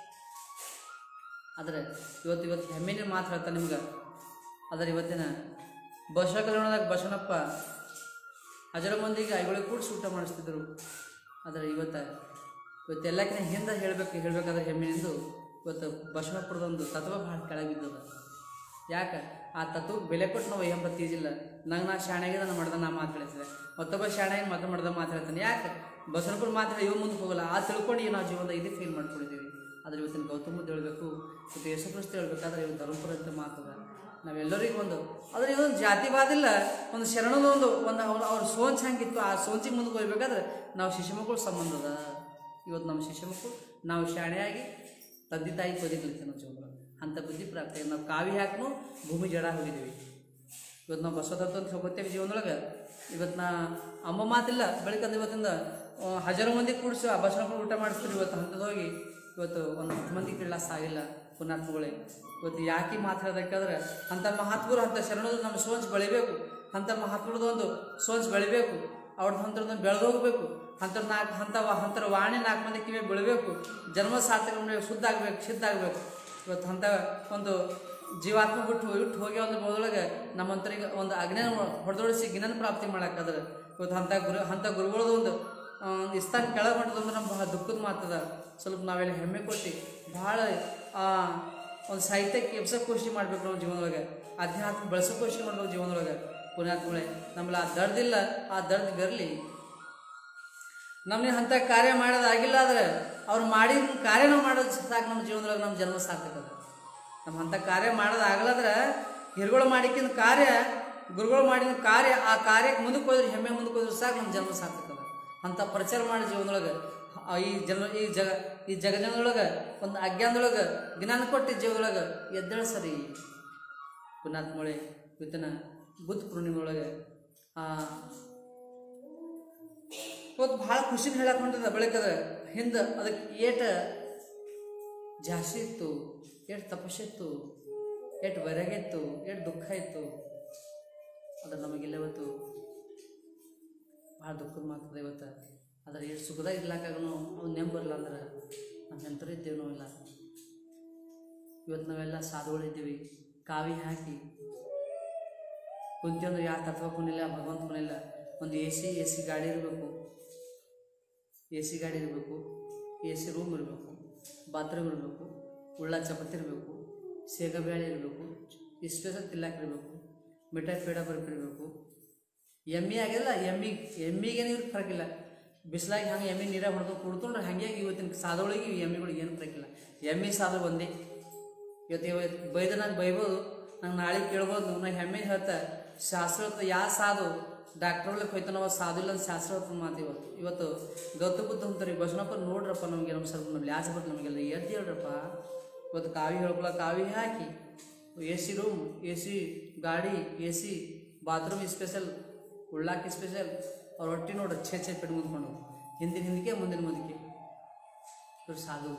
ಆದರೆ ಇವತ್ತು ಇವತ್ತು ಹೆಮ್ಮೆನೇ ಮಾತು ಹೇಳ್ತಾನೆ ನಿಮ್ಗೆ. ಆದರೆ ಇವತ್ತಿನ ಬಸವ ಕಲ್ಯಾಣದಾಗ ಬಸವನಪ್ಪ ಹಜಾರು ಮಂದಿಗೆ ಐಗಳಿಗೆ ಕೂಡಿಸಿ ಊಟ ಮಾಡಿಸ್ತಿದ್ರು. ಆದರೆ ಇವತ್ತು ಇವತ್ತು ಎಲ್ಲಕ್ಕಿಂತ ಹಿಂದೆ ಹೇಳಬೇಕು ಹೇಳಬೇಕಾದ್ರೆ ಹೆಮ್ಮೆನಿಂದು ಇವತ್ತು ಬಸವನಪ್ಪರದ ಒಂದು ತತ್ವ ಭಾಳ ಕೆಳಗೆ ಬಿದ್ದದ. ಯಾಕೆ ಆ ತತ್ವ ಬೆಲೆ ಕೊಟ್ಟು ನಾವು ಎಂಬ ತೀಜಿಲ್ಲ. ನಂಗೆ ನಾ ಶಾಣೆಗೆ ನಾನು ಮಾಡ್ದೆ ನಾ ಮಾತು ಹೇಳ್ತಿದ್ದೆ, ಮತ್ತೊಬ್ಬ ಶಾಣೆಗೆ ಮತ್ತೆ ಮಾಡ್ದೆ ಮಾತು ಹೇಳ್ತಾನೆ. ಯಾಕೆ ಬಸವನಪ್ಪನ ಮಾತಾಡಿ ಇವ ಮುಂದೆ ಹೋಗಲ್ಲ. ಆ ತಿಳ್ಕೊಂಡು ನಾವು ಜೀವನದ ಇದೇ ಫೀಲ್ ಮಾಡ್ಕೊಂಡಿದ್ದೀವಿ. ಆದರೆ ಇವತ್ತಿನ ಗೌತಮ ಬುದ್ಧ ಹೇಳಬೇಕು, ಇವತ್ತು ಯೇಸು ಕ್ರಿಸ್ತ ಹೇಳ್ಬೇಕಾದ್ರೆ ಇವತ್ತು ಧರ್ಮಪುರ ಅಂತ ಮಾತದ. ನಾವೆಲ್ಲರಿಗೂ ಒಂದು ಆದರೆ ಇದೊಂದು ಜಾತಿವಾದ ಇಲ್ಲ, ಒಂದು ಶರಣದ ಒಂದು ಒಂದು ಅವ್ರು ಅವ್ರ ಸೋಂಚ್ ಹಂಗಿತ್ತು. ಆ ಸೋಂಚಿಗೆ ಮುಂದೆ ಹೋಗ್ಬೇಕಾದ್ರೆ ನಾವು ಶಿಶು ಮಕ್ಕಳು ಸಂಬಂಧದ. ಇವತ್ತು ನಮ್ಮ ಶಿಶು ಮಕ್ಕಳು ನಾವು ಶಾಣೆಯಾಗಿ ತಂದೆ ತಾಯಿ ಕೊದಿಕ್ಲಿಕ್ಕೆ ನಾವು ಜೀವನ ಅಂಥ ಬುದ್ಧಿ ಪ್ರಾಪ್ತಿ. ನಾವು ಕಾವಿ ಹಾಕನು ಭೂಮಿ ಜಡ ಹೋಗಿದ್ದೀವಿ. ಇವತ್ತು ನಾವು ಬಸವತತ್ವ ಅಂತ ಹೋಗುತ್ತೇವೆ ಜೀವನದೊಳಗೆ. ಇವತ್ತು ನಾ ಅಮ್ಮ ಮಾತಿಲ್ಲ ಬೆಳಕಂದು ಇವತ್ತಿಂದ ಹಜಾರು ಮಂದಿ ಕೂಡಿಸಿ ಆ ಬಸವನಪ್ಪನ ಊಟ ಮಾಡಿಸ್ತೀವಿ. ಇವತ್ತು ಅಂಥದ್ದು ಹೋಗಿ ಇವತ್ತು ಒಂದು ಹತ್ತು ಮಂದಿ ಕಿಡ್ಲಾಸ್ ಆಗಿಲ್ಲ ಪುಣ್ಯಾತ್ಮಗಳೇ. ಇವತ್ತು ಯಾಕೆ ಮಾತಾಡೋದಕ್ಕಾದ್ರೆ ಅಂಥ ಮಹಾತ್ಮರು ಅಂಥ ಶರಣರು ನಮ್ಮ ಸೋಂಚ್ ಬೆಳಿಬೇಕು. ಅಂಥ ಮಹಾತ್ಮರದ್ದು ಒಂದು ಸೋಂಚ್ ಬೆಳಿಬೇಕು. ಅವ್ರದ್ದು ಅಂಥದ್ದು ಬೆಳೆದು ಹೋಗ್ಬೇಕು. ಅಂಥವ್ರು ನಾಲ್ಕು ಅಂಥ ಅಂಥರ ವಾಣಿ ನಾಲ್ಕು ಮಂದಿ ಕಿವಿ ಬೆಳಿಬೇಕು. ಜನ್ಮ ಸಾರ್ಥಕ ಶುದ್ಧ ಆಗಬೇಕು ಸಿದ್ಧ ಆಗಬೇಕು. ಇವತ್ತು ಅಂಥ ಒಂದು ಜೀವಾತ್ಮ ಬಿಟ್ಟು ಇಟ್ಟು ಹೋಗಿ ಒಂದು ಮೊದಲೊಳಗೆ ನಮ್ಮಂತರಿಗೆ ಒಂದು ಅಜ್ಞಾನ ಹೊಡೆದೊಡಿಸಿ ಜ್ಞಾನ ಪ್ರಾಪ್ತಿ ಮಾಡಕ್ಕಾದ್ರೆ ಇವತ್ತು ಅಂಥ ಗುರು ಅಂಥ ಗುರುಗಳದು ಒಂದು ಇಸ್ತಾನ ಕೆಳಗೆ ಹೊಂಟದಂದ್ರೆ ನಮ್ಗೆ ಬಹಳ ದುಃಖದ ಮಾತದ. ಸ್ವಲ್ಪ ನಾವೆಲ್ಲ ಹೆಮ್ಮೆ ಕೊಟ್ಟು ಭಾಳ ಒಂದು ಸಾಹಿತ್ಯಕ್ಕೆ ಎಬ್ಸೋ ಕೋಶಿ ಮಾಡ್ಬೇಕು ನಾವು ಜೀವನದೊಳಗೆ, ಅಧ್ಯಾತ್ಮ ಬೆಳೆಸೋ ಕೋಶಿ ಮಾಡ್ಬೇಕು ಜೀವನದೊಳಗೆ. ಪುಣ್ಯಾತ್ಮಗಳೇ ನಮ್ಮಲ್ಲಿ ಆ ದರ್ದಿಲ್ಲ, ಆ ದರ್ದ್ ಬರಲಿ. ನಮಗೆ ಅಂಥ ಕಾರ್ಯ ಮಾಡೋದಾಗಿಲ್ಲ ಆದರೆ ಅವ್ರು ಮಾಡಿದ ಕಾರ್ಯ ನಾವು ಮಾಡೋದು ಸಾಕು ನಮ್ಮ ಜೀವನದೊಳಗೆ ನಮ್ಮ ಜನ್ಮ ಸಾರ್ಥಕದ. ನಮ್ಮ ಅಂಥ ಕಾರ್ಯ ಮಾಡೋದಾಗಲಾದ್ರೆ ಹಿರುಗಳು ಮಾಡಿಕ್ಕಿನ ಕಾರ್ಯ ಗುರುಗಳು ಮಾಡಿದ ಕಾರ್ಯ ಆ ಕಾರ್ಯಕ್ಕೆ ಮುಂದಕ್ಕೆ ಹೋದ್ರೆ ಹೆಮ್ಮೆ ಮುಂದಕ್ಕೆ ಹೋದ್ರೆ ಸಾಕು ನಮ್ಮ ಜನ್ಮ ಸಾರ್ಥಕದ. ಅಂಥ ಪ್ರಚಾರ ಮಾಡಿ ಜೀವನದೊಳಗೆ ಈ ಜನ ಈ ಜಗ ಈ ಜಗಜನದೊಳಗೆ ಒಂದು ಅಜ್ಞಾನದೊಳಗೆ ಜ್ಞಾನ ಕೊಟ್ಟು ಜೀವನದೊಳಗೆ ಎದ್ದೇಳ ಸರಿ. ಪುಣ್ಯಾತ್ಮಳೆ ಇವತ್ತಿನ ಬುದ್ಧ ಪೂರ್ಣಿಮೆಯೊಳಗೆ ಇವತ್ತು ಭಾಳ ಖುಷಿನ ಹೇಳಕ್ಕೆ ಹೊಂಟದ ಬೆಳಕದ ಹಿಂದೆ ಅದಕ್ಕೆ ಏಟ ಜಾಸ್ತಿ ಇತ್ತು, ಎಷ್ಟು ತಪಸ್ಸಿತ್ತು, ಎಷ್ಟು ವೈರಾಗ್ಯ ಇತ್ತು, ಎಷ್ಟು ದುಃಖ ಇತ್ತು. ಅದು ನಮಗಿಲ್ಲ ಇವತ್ತು ಭಾಳ ದುಃಖದ ಮಾತದ ಇವತ್ತು. ಆದರೆ ಎಷ್ಟು ಸುಖದಾಗ ಇರ್ಲಾಕಾಗೂ ಅವ್ನು ನೆಂಬರಲ್ಲ ಅಂದ್ರೆ ನಮ್ಮ ಎಂಥರೂ ಇದ್ದೇವೋ ಇಲ್ಲ. ಇವತ್ತು ನಾವೆಲ್ಲ ಸಾಧುಗಳಿದ್ದೀವಿ, ಕಾವಿ ಹಾಕಿ ಕುಂತಿಯಂದ್ರೆ ಯಾರು ತತ್ವ ಕುನಿಲ್ಲ, ಭಗವಂತ ಕುನಿಲ್ಲ. ಒಂದು ಎ ಸಿ ಎ ಸಿ ಗಾಡಿ ಇರಬೇಕು, ಎ ಸಿ ಗಾಡಿ ಇರಬೇಕು, ಎ ಸಿ ರೂಮ್ ಇರಬೇಕು, ಬಾತ್ರೂಮ್ ಇರಬೇಕು, ಉಳ್ಳ ಚಪಾತಿ ಇರಬೇಕು, ಸೇಗ ಬೇಳೆ ಇರಬೇಕು, ಸ್ಪೆಷಲ್ ತಿಲ್ಲಾಕಿರಬೇಕು, ಮಿಠಾಯಿ ಪೇಡ ಬರ್ಪಿರಬೇಕು. ಎಮ್ಮೆ ಆಗಿಲ್ಲ ಎಮ್ಮಿ ಎಮ್ಮಿಗೆ ನೀರು ಫರಕಿಲ್ಲ. ಬಿಸಿಲಾಗಿ ಹಂಗೆ ಎಮ್ಮೆ ನೀರಾಗ ಹೊಡೆದು ಕುಡ್ಕೊಂಡ್ರೆ ಹಾಗೆ ಇವತ್ತಿನ ಸಾಧುಗಳಿಗೆ ಎಮ್ಮಿಗಳಿಗೆ ಏನು ಫರಕಿಲ್ಲ. ಎಮ್ಮೆ ಸಾಧು ಒಂದೇ. ಇವತ್ತು ಇವತ್ತು ಬೈದ ನಾನು ಬೈಬೋದು, ನಂಗೆ ನಾಳೆ ಕೇಳ್ಬೋದು. ನಾನು ಹೆಮ್ಮೆ ಹೇಳ್ತಾ ಶಾಸ್ತ್ರ ಯಾವ ಸಾಧು ಡಾಕ್ಟ್ರೊಳಗೆ ಹೋಯ್ತು ನಾವು ಸಾಧು ಇಲ್ಲ ಅಂತ ಶಾಸ್ತ್ರ ಹೊತ್ತು ಮಾತು. ಇವತ್ತು ಇವತ್ತು ಗೌತಮ ಬುದ್ಧ ಅಂತಾರೆ ಬಸವನಪ್ಪ ನೋಡ್ರಪ್ಪ ನಮಗೆ ನಮ್ಮ ಸ್ವಲ್ಪ ನಮ್ಮ ಲ್ಯಾಸ್ ಬರ್ತದೆ ನಮಗೆಲ್ಲ ಎದ್ದು ಹೇಳ್ರಪ್ಪ. ಇವತ್ತು ಕಾವಿ ಹೇಳ್ಕೊಳ ಕಾವಿ ಹಾಕಿ A C room, A C ಗಾಡಿ, ಎ ಸಿ ಬಾತ್ರೂಮ್ ಸ್ಪೆಷಲ್, ಉಳ್ಳಾಕಿ ಸ್ಪೆಷಲ್. ಅವ್ರ ಹೊಟ್ಟೆ ನೋಡ್ರಿ ಛೇ ಛೇ ಪೆಟ್ಟು ಮುಂದ್ಕೊಂಡು ಹಿಂದಿನ ಹಿಂದಕ್ಕೆ ಮುಂದಿನ ಮುಂದಕ್ಕೆ ಇವ್ರು ಸಾಧು.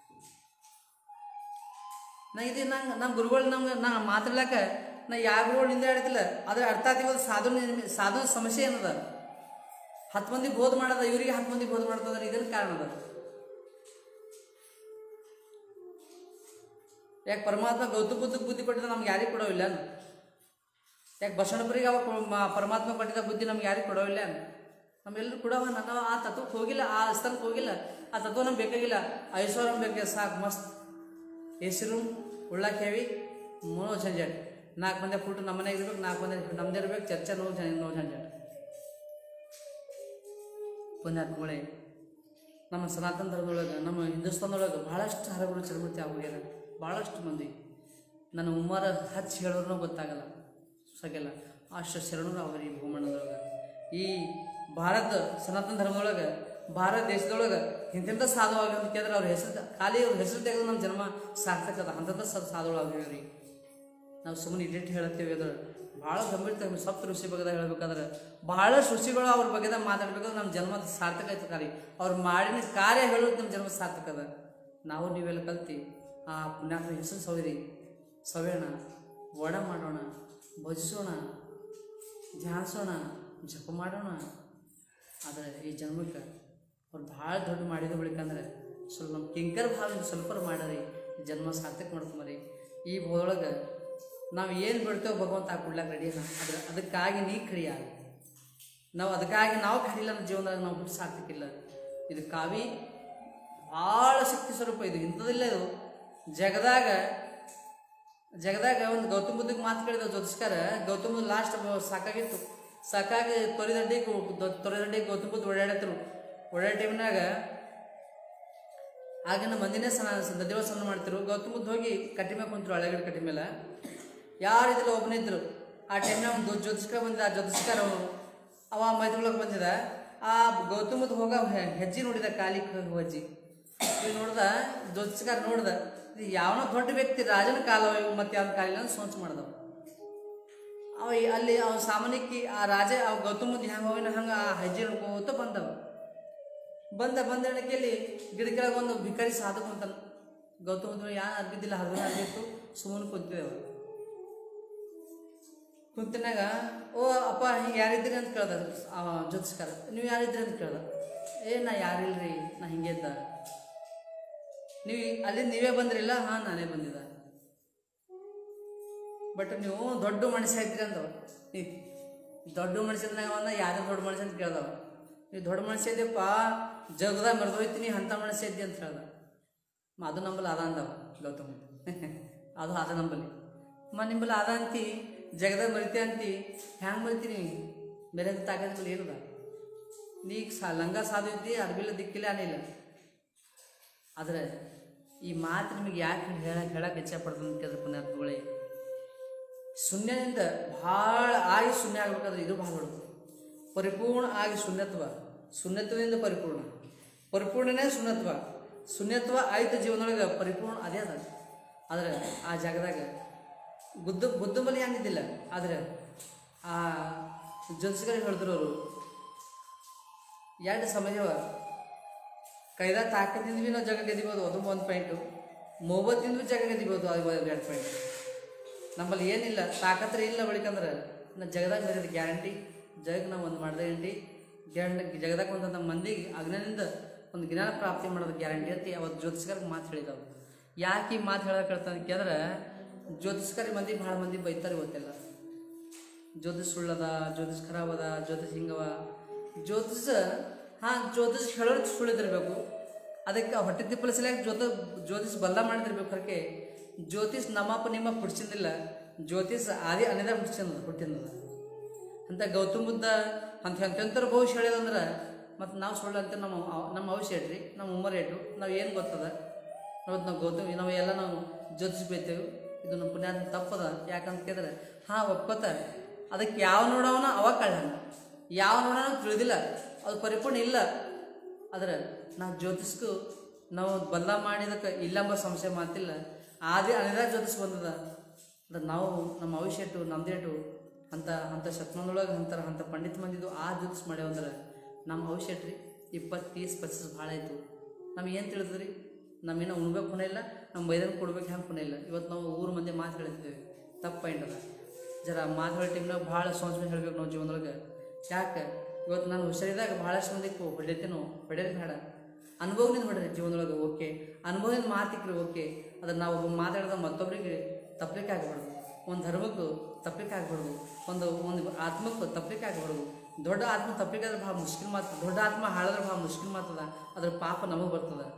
ನಾ ಇದು ನಂಗೆ ನಮ್ಮ ಗುರುಗಳು ನಮ್ಗೆ ನಾ ಮಾತಾಡ್ಲಾಕ ನಾ ಯಾವ ಗುರುಗಳು ನಿಂದೆ ಆಡ್ತಿಲ್ಲ. ಆದರೆ ಅರ್ಥ ಆಗ್ತಿವತ್ತು ಸಾಧು ಸಾಧು ಸಮಸ್ಯೆ ಏನದ. ಹತ್ತು ಮಂದಿ ಬೋಧ ಮಾಡೋದ, ಇವರಿಗೆ ಹತ್ತು ಮಂದಿ ಬೋಧ ಮಾಡ್ತದ್ರೆ ಇದನ್ನ ಕಾರಣ ಅದ. ಯಾಕೆ ಪರಮಾತ್ಮ ಗೌತಮ ಬುದ್ಧಕ್ಕೆ ಬುದ್ಧಿ ಕೊಟ್ಟಿದ್ದ ನಮ್ಗೆ ಯಾರಿಗೆ ಕೊಡೋವಿಲ್ಲ? ಯಾಕೆ ಬಸವಣ್ಣಪ್ಪರಿಗೆ ಅವಾಗ ಪರಮಾತ್ಮ ಕೊಟ್ಟಿದ್ದ ಬುದ್ಧಿ ನಮ್ಗೆ ಯಾರಿಗೆ ಕೊಡೋವಿಲ್ಲ? ನಮ್ಮೆಲ್ಲರೂ ಕೊಡವ. ನಾವು ಆ ತತ್ವಕ್ಕೆ ಹೋಗಿಲ್ಲ, ಆ ಸ್ಥಳಕ್ಕೆ ಹೋಗಿಲ್ಲ, ಆ ತತ್ವ ನಮ್ಗೆ ಬೇಕಾಗಿಲ್ಲ. ಐಶ್ವರ್ಯ ಬೇಕಾಗ ಸಾಕು, ಮಸ್ತ್ ಎ ಸಿ ರೂಮ್, ಉಳ್ಳಾಕೇವಿ, ಮನೋ ಝಂಜಾಟ್. ನಾಲ್ಕು ಮಂದಿ ಫುಟ್ ನಮ್ಮ ಮನೆಗೆ ಇರ್ಬೇಕು, ನಾಲ್ಕು ಮಂದಿ ನಮ್ದೇ ಇರ್ಬೇಕು, ಚರ್ಚೆ ನೋ ಜನ ನೋ ಝಂಜಾಟ್. ಪುಣ್ಯಾತ್ಮಗಳೇ ನಮ್ಮ ಸನಾತನ ಧರ್ಮದೊಳಗೆ ನಮ್ಮ ಹಿಂದೂಸ್ತಾನದೊಳಗೆ ಭಾಳಷ್ಟು ಹರಗುರು ಚರಮೂರ್ತಿ ಆಗೋಗ್ಯಾರ. ಭಾಳಷ್ಟು ಮಂದಿ ನನ್ನ ಉಮ್ಮಾರ ಹಚ್ಚಿ ಹೇಳೋರು ಗೊತ್ತಾಗಲ್ಲ ಸಾಗೆಲ್ಲ ಅಷ್ಟು ಶರಣರು ಅವ್ರ ಈ ಭೂಮಂಡಲದೊಳಗೆ. ಈ ಭಾರತ ಸನಾತನ ಧರ್ಮದೊಳಗೆ ಭಾರತ ದೇಶದೊಳಗೆ ಇಂಥೆಂಥ ಸಾಧುವಾಗಿ ಅಂತ ಕೇಳಿದ್ರೆ ಅವ್ರ ಹೆಸರು ಖಾಲಿ ಅವ್ರ ಹೆಸರು ತೆಗೆದು ನಮ್ಮ ಜನ್ಮ ಸಾರ್ಥಕದ ಅಂಥದ್ದು ಸ ಸಾಧುಗಳಾಗ್ರಿ. ನಾವು ಸುಮ್ಮನೆ ಇಡಿಟ್ ಹೇಳತ್ತೇವೆ ಅದ್ರ ಭಾಳ ಗಂಭೀರ. ಸಪ್ತ ಋಷಿ ಬಗ್ಗೆದಾಗ ಹೇಳ್ಬೇಕಾದ್ರೆ ಭಾಳಷ್ಟು ಋಷಿಗಳು ಅವ್ರ ಬಗ್ಗೆದಾಗ ಮಾತಾಡ್ಬೇಕಾದ್ರೆ ನಮ್ಮ ಜನ್ಮ ಸಾರ್ಥಕ ಆಯ್ತು. ಖಾಲಿ ಅವ್ರು ಮಾಡಿದ ಕಾರ್ಯ ಹೇಳೋದು ನಮ್ಮ ಜನ್ಮ ಸಾರ್ಥಕದ. ನಾವು ನೀವೆಲ್ಲ ಕಲ್ತು ಆ ಪುಣ್ಯಾತ್ಮ ಹೆಸರು ಸವಿರಿ ಸವೇಣ ಒಡ ಮಾಡೋಣ, ಭಜಿಸೋಣ, ಧ್ಯಾನಿಸೋಣ, ಜಪ ಮಾಡೋಣ. ಆದರೆ ಈ ಜನ್ಮಕ್ಕೆ ಅವ್ರು ಭಾಳ ದೊಡ್ಡ ಮಾಡಿದ ಬಳಿಕಂದ್ರೆ ಸ್ವಲ್ಪ ನಮ್ಮ ಕಿಂಕರ ಭಾವದಿಂದ ಸ್ವಲ್ಪ ಮಾಡರಿ ಜನ್ಮ ಸಾರ್ಥಕ ಮಾಡ್ಕೊಂಬರಿ. ಈ ಭೂದೊಳಗೆ ನಾವು ಏನು ಬಿಡ್ತೇವೆ ಭಗವಂತ ಆ ಕೊಡ್ಲಾಕ ರೆಡಿನ. ಅದ್ರ ಅದಕ್ಕಾಗಿ ನೀ ಕಡಿಯ ನಾವು ಅದಕ್ಕಾಗಿ ನಾವು ಕಡಿಲ್ಲ ನಮ್ಮ ಜೀವನದಾಗ ನಾವು ಬಿಟ್ಟು ಸಾರ್ಥಕಿಲ್ಲ. ಇದು ಕಾವಿ ಭಾಳ ಶಕ್ತಿ ಸ್ವರೂಪ. ಇದು ಇಂಥದಿಲ್ಲ. ಇದು ಜಗದಾಗ ಜಗದಾಗ ಒಂದು ಗೌತಮ ಬುದ್ಧಕ್ಕೆ ಮಾತು ಕೇಳಿದ ಜ್ಯೋತಿಷ್ಕರ. ಗೌತಮ ಬುದ್ಧ ಲಾಸ್ಟ್ ಸಾಕಾಗಿತ್ತು, ಸಾಕಾಗಿ ತೊರೆದಂಡಿ ತೊರೆದಂಡಿ ಗೌತಮ ಬುದ್ಧ ಓಡಾಡತ್ತರು. ಓಡಾಡೋ ಟೈಮ್ನಾಗ ಆಗಿನ ಮಂದಿನೇ ಸ್ನಾನ ನದಿಯೊಳ ಸ್ನಾನ ಮಾಡ್ತಿರು. ಗೌತಮ ಬುದ್ಧ ಹೋಗಿ ಕಟ್ಟಿ ಮೇಲೆ ಕುಂತರು, ಹಳೆಗಡೆ ಕಟ್ಟಿ ಮೇಲೆ. ಯಾರಿದ್ರು ಒಬ್ಬನಿದ್ರು. ಆ ಟೈಮ್ನಾಗ ಒಂದು ಜ್ಯೋತಿಷ್ಕರ ಬಂದಿದ್ದ. ಆ ಜ್ಯೋತಿಷ್ಕರ ಅವ ಮೈತ್ಕೊಳಕ್ಕೆ ಬಂದಿದ್ದ. ಆ ಗೌತಮ ಬುದ್ಧ ಹೋಗ ಹೆಜ್ಜೆ ನೋಡಿದ, ಕಾಲಿ ಹೆಜ್ಜೆ ಈಗ ನೋಡ್ದ. ಜ್ಯೋತಿಷ್ಕರ ನೋಡ್ದ, ಇದು ಯಾವನೋ ದೊಡ್ಡ ವ್ಯಕ್ತಿ ರಾಜನ ಕಾಲ ಮತ್ತೆ ಯಾವನ ಕಾಲಿಲ್ಲ ಅಂತ ಸೋಂಚು ಮಾಡ್ದವ. ಅವ ಅಲ್ಲಿ ಅವ ಸಾಮಾನ್ಯಕ್ಕೆ ಆ ರಾಜ ಅವ ಗೌತಮ ಬುದ್ಧ ಹೆಂಗೆ ಹೋಗಿನ ಹಂಗೆ ಆ ಹೆಜ್ಜೆ ನೋಡ್ಕೋತ ಬಂದವ. ಬಂದ ಬಂದ ಎಣಕೆಯಲ್ಲಿ ಗಿಡ ಕೆಳಗೆ ಒಂದು ಭಿಕಾರಿ ಸಾಧು ಕುಂತಾನ. ಗೌತಮ ಬುದ್ಧ ಯಾರು ಅರ್ಬಿದ್ದಿಲ್ಲ, ಹರಿದು ಅರ್ಬಿತ್ತು, ಸುಮ್ಮನೆ ಕುಂತಿದ್ದೇವ. ಕುಂತಿನಾಗ ಓ ಅಪ್ಪ ಹಿಂಗೆ ಯಾರಿದ್ದೀರಿ ಅಂತ ಕೇಳ್ದ ಅವ ಜ್ಯೋತಿಷ್ಕರ. ನೀವು ಯಾರಿದ್ದೀರಿ ಅಂತ ಕೇಳ್ದ. ಏ ನಾ ಯಾರಿಲ್ರಿ, ನಾ ಹಿಂಗೆ ಇದ್ದ. ನೀವು ಅಲ್ಲಿ ನೀವೇ ಬಂದ್ರಿಲ್ಲ? ಹಾಂ ನಾನೇ ಬಂದಿದ್ದ. ಬಟ್ ನೀವು ದೊಡ್ಡ ಮನುಷ್ಯ ಇದ್ರಿ ಅಂದವ, ನೀ ದೊಡ್ಡ ಮನುಷ್ಯನಾಗ ಅವನ್ನ ಯಾವ್ದು ದೊಡ್ಡ ಮನುಷ್ಯ ಅಂತ ಕೇಳ್ದವ. ನೀವು ದೊಡ್ಡ ಮನುಷ್ಯ ಇದ್ದೀಪ್ಪ, ಜಗದಾಗ ಮರೆದೋಯ್ತೀನಿ ಅಂಥ ಮನುಷ್ಯ ಇದ್ದಿ ಅಂತ ಹೇಳ್ದ. ಅದು ನಂಬಲ್ಲಿ ಅದ ಅಂದವ ಗೌತಮ್. ಅದು ಅದ ನಂಬಲ್ಲಿ ಮ ನಿಂಬಲ್ಲಿ ಅದ ಅಂತಿ, ಜಗದಾಗ ಮರಿತೆ ಅಂತಿ, ಹ್ಯಾಂಗೆ ಮರಿತೀನಿ? ಬೇರೆ ತಾಕತ್ ಏನದ? ನೀಗ ಸಾ ಲಂಗ ಸಾಧು ಇದ್ದಿ, ಅರ್ಬಿಲ್ಲ ದಿಕ್ಕಿಲ್ಲ ಅನಿಲ್ಲ. ಆದರೆ ಈ ಮಾತು ನಿಮಗೆ ಯಾಕೆ ಹೇಳಕ್ಕೆ ಹೇಳಕ್ಕೆ ಇಚ್ಛೆಪಡ್ತದೆ ಅಂತ ಕೇಳಿದ್ರೆ ಪುಣ್ಯಾತ್ಮಗಳೇ, ಶೂನ್ಯದಿಂದ ಭಾಳ ಆಗಿ ಶೂನ್ಯ ಆಗ್ಬೇಕಾದ್ರೆ ಇದು ಭಾಳ ಹೊಡ್ದು ಪರಿಪೂರ್ಣ ಆಗಿ ಶೂನ್ಯತ್ವ, ಶೂನ್ಯತ್ವದಿಂದ ಪರಿಪೂರ್ಣ, ಪರಿಪೂರ್ಣನೇ ಶೂನ್ಯತ್ವ, ಶೂನ್ಯತ್ವ ಆಯ್ತು ಜೀವನದೊಳಗೆ ಪರಿಪೂರ್ಣ ಅದೇ ಅದ. ಆದರೆ ಆ ಜಾಗದಾಗ ಬುದ್ಧ ಬುದ್ಧ ಬಲಿ ಏನಿದ್ದಿಲ್ಲ. ಆದರೆ ಆ ಜೊನ್ಸ್ಗರಿಗೆ ಹೇಳಿದ್ರು ಅವರು, ಎರಡು ಸಮಯವ ಕೈದಾಗ ತಾಕತ್ತಿಂದ ಭೀ ನಾವು ಜಾಗ ಗೆದಿಬೋದು, ಅದು ಒಂದು ಪಾಯಿಂಟು. ಮೊಬತ್ತಿಂದ ಭೀ ಜಾಗ ಗೆದಿಬೋದು, ಅದು ಎರಡು ಪಾಯಿಂಟ್. ನಮ್ಮಲ್ಲಿ ಏನಿಲ್ಲ, ತಾಕತ್ರೆ ಇಲ್ಲ ಬಳಿಕಂದ್ರೆ ನಾ ಜಗದಾಗ ಬೇರೆ ಗ್ಯಾರಂಟಿ, ಜಗಕ್ಕೆ ನಾವು ಒಂದು ಮಾಡಿದೆ ಗ್ಯಾರಂಟಿ ಗ್ಯಾರಂಟಿ ಜಗದಾಗ ಒಂದು ನಮ್ಮ ಮಂದಿಗೆ ಅಜ್ಞಾನದಿಂದ ಒಂದು ಜ್ಞಾನ ಪ್ರಾಪ್ತಿ ಮಾಡೋದು ಗ್ಯಾರಂಟಿ ಅಂತ ಅವತ್ತು ಜ್ಯೋತಿಷ್ಕರಿಗೆ ಮಾತು ಹೇಳಿದವು. ಯಾಕೆ ಈ ಮಾತು ಹೇಳಕ್ಕೆ ಹೇಳ್ತಾನೆ ಕೇಳಿದ್ರೆ, ಜ್ಯೋತಿಷ್ಕರಿ ಮಂದಿ ಭಾಳ ಮಂದಿ ಬೈತಾರೆ ಗೊತ್ತಿಲ್ಲ. ಜ್ಯೋತಿಷ್ ಸುಳ್ಳದ, ಜ್ಯೋತಿಷ್ ಖರಾಬದ, ಜ್ಯೋತಿಷ್ ಹಿಂಗವ. ಜ್ಯೋತಿಷ ಹಾಂ ಜ್ಯೋತಿಷ್ ಹೇಳೋರು ಸುಳ್ಳಿದಿರಬೇಕು, ಅದಕ್ಕೆ ಹೊಟ್ಟೆ ತಿಪ್ಪಲಿಸಲಿಕ್ಕೆ ಜ್ಯೋತ ಜ್ಯೋತಿಷ್ ಬಲ್ಲ ಮಾಡಿದಿರ್ಬೇಕು. ಅದಕ್ಕೆ ಜ್ಯೋತಿಷ್ ನಮ್ಮಪ್ಪ ನಿಮ್ಮ ಹುಡ್ಸಿಂದಿಲ್ಲ, ಜ್ಯೋತಿಷ್ ಆದಿ ಅನಿದ ಹುಡ್ಸಿಂದ ಹುಟ್ಟಿಂದ. ಅಂತ ಗೌತಮ್ ಬುದ್ಧ ಅಂತ ಎಂತೆಂಥರ ಭವಿಷ್ಯ ಹೇಳ್ಯದಂದ್ರೆ ಮತ್ತು ನಾವು ಸುಳ್ಳು ಅಂತ ನಮ್ಮ ನಮ್ಮ ಭವಿಷ್ಯ ಇಡ್ರಿ, ನಮ್ಮ ಉಮ್ಮರ್ ಇಟ್ಟು ನಾವು ಏನು ಗೊತ್ತದ ಅವತ್ತು ನಾವು ಗೌತಮ್ ನಾವು ಎಲ್ಲ ನಾವು ಜ್ಯೋತಿಷ್ ಬೈತೇವೆ. ಇದು ನಮ್ಮ ಪುಣ್ಯಾತ್ಮ ತಪ್ಪದ. ಯಾಕಂತ ಕೇಳಿದ್ರೆ ಹಾಂ ಒಪ್ಕೋತ, ಅದಕ್ಕೆ ಯಾವ ನೋಡೋವನ ಅವಾಗ ಕಳ್ಳ, ಯಾವ ನೋಡೋಣ ತಿಳಿದಿಲ್ಲ, ಅದು ಪರಿಪೂರ್ಣ ಇಲ್ಲ. ಆದರೆ ನಾವು ಜ್ಯೋತಿಷ್ಗೂ ನಾವು ಬಲ್ಲ ಮಾಡಿದಕ್ಕೆ ಇಲ್ಲಂಬ ಸಂಶಯ ಮಾತಿಲ್ಲ. ಆದಿ ಅನಿದ ಜ್ಯೋತಿಷ್ ಬಂದದ. ಅಂದ್ರೆ ನಾವು ನಮ್ಮ ಭವಿಷ್ಯ ಇಟ್ಟು ನಮ್ದೇಟು ಅಂತ ಅಂಥ ಶತಮಾನದೊಳಗೆ ಅಂತಾರೆ ಅಂಥ ಪಂಡಿತ ಮಂದಿದ್ದು ಆ ಜ್ಯೋತಿಷ್ ಮಾಡ್ಯಾವಂದ್ರೆ ನಮ್ಮ ಭವಿಷ್ಯ ಇಟ್ರಿ ಇಪ್ಪತ್ತು ತೀಸ್ ಪಚ್ಚಿಸ್ ಭಾಳ ಆಯಿತು. ನಮ್ಗೆ ಏನು ತಿಳಿದ್ರಿ? ನಮ್ಗೇನೋ ಉಣ್ಬೇಕು ಪುಣ ಇಲ್ಲ, ನಮ್ಮ ಬೈದನ್ ಕೊಡ್ಬೇಕು ಹೆಂಗೆ ಪುಣ ಇಲ್ಲ. ಇವತ್ತು ನಾವು ಊರು ಮಂದಿ ಮಾತು ಹೇಳ್ತಿದ್ದೇವೆ, ತಪ್ಪು ಪಾಯಿಂಟ್ ಅದ. ಜರ ಮಾತು ಹೇಳೋ ಟೈಮ್ನಾಗ ಭಾಳ ಸೋಂಚನೆ ಹೇಳ್ಬೇಕು ನಾವು ಜೀವನದೊಳಗೆ. ಯಾಕೆ ಇವತ್ತು ನಾನು ಹುಷಾರಿದಾಗ ಭಾಳಷ್ಟು ಮಂದಿಗೆ ಹೊಡಿತೇನೋ ಹೊಡೆಯೋದು ಬೇಡ, ಅನುಭವದಿಂದ ಹೊಡ್ರಿ ಜೀವನದೊಳಗೆ. ಓಕೆ, ಅನುಭವದಿಂದ ಮಾತಿಕ್ರಿ ಓಕೆ. ಅದನ್ನು ನಾವು ಒಬ್ಬ ಮಾತಾಡಿದ ಮತ್ತೊಬ್ಬರಿಗೆ ತಪ್ಪಲಿಕ್ಕೆ ಆಗಬಾರ್ದು, ಒಂದು ಧರ್ಮಕ್ಕೂ ತಪ್ಪಲಿಕ್ಕೆ ಆಗಬಾರ್ದು, ಒಂದು ಒಂದು ಆತ್ಮಕ್ಕೂ ತಪ್ಪಲಿಕ್ಕೆ ಆಗಬಾರ್ದು. ದೊಡ್ಡ ಆತ್ಮ ತಪ್ಪಲಿಕ್ಕೆ ಆದ್ರೆ ಭಾಳ ಮುಷ್ಕಿಲ್ ಮಾತು, ದೊಡ್ಡ ಆತ್ಮ ಹಾಳಿದ್ರೆ ಭಾಳ ಮುಷ್ಕಿಲ್ ಮಾತದ. ಅದ್ರ ಪಾಪ ನಮಗೆ ಬರ್ತದೆ.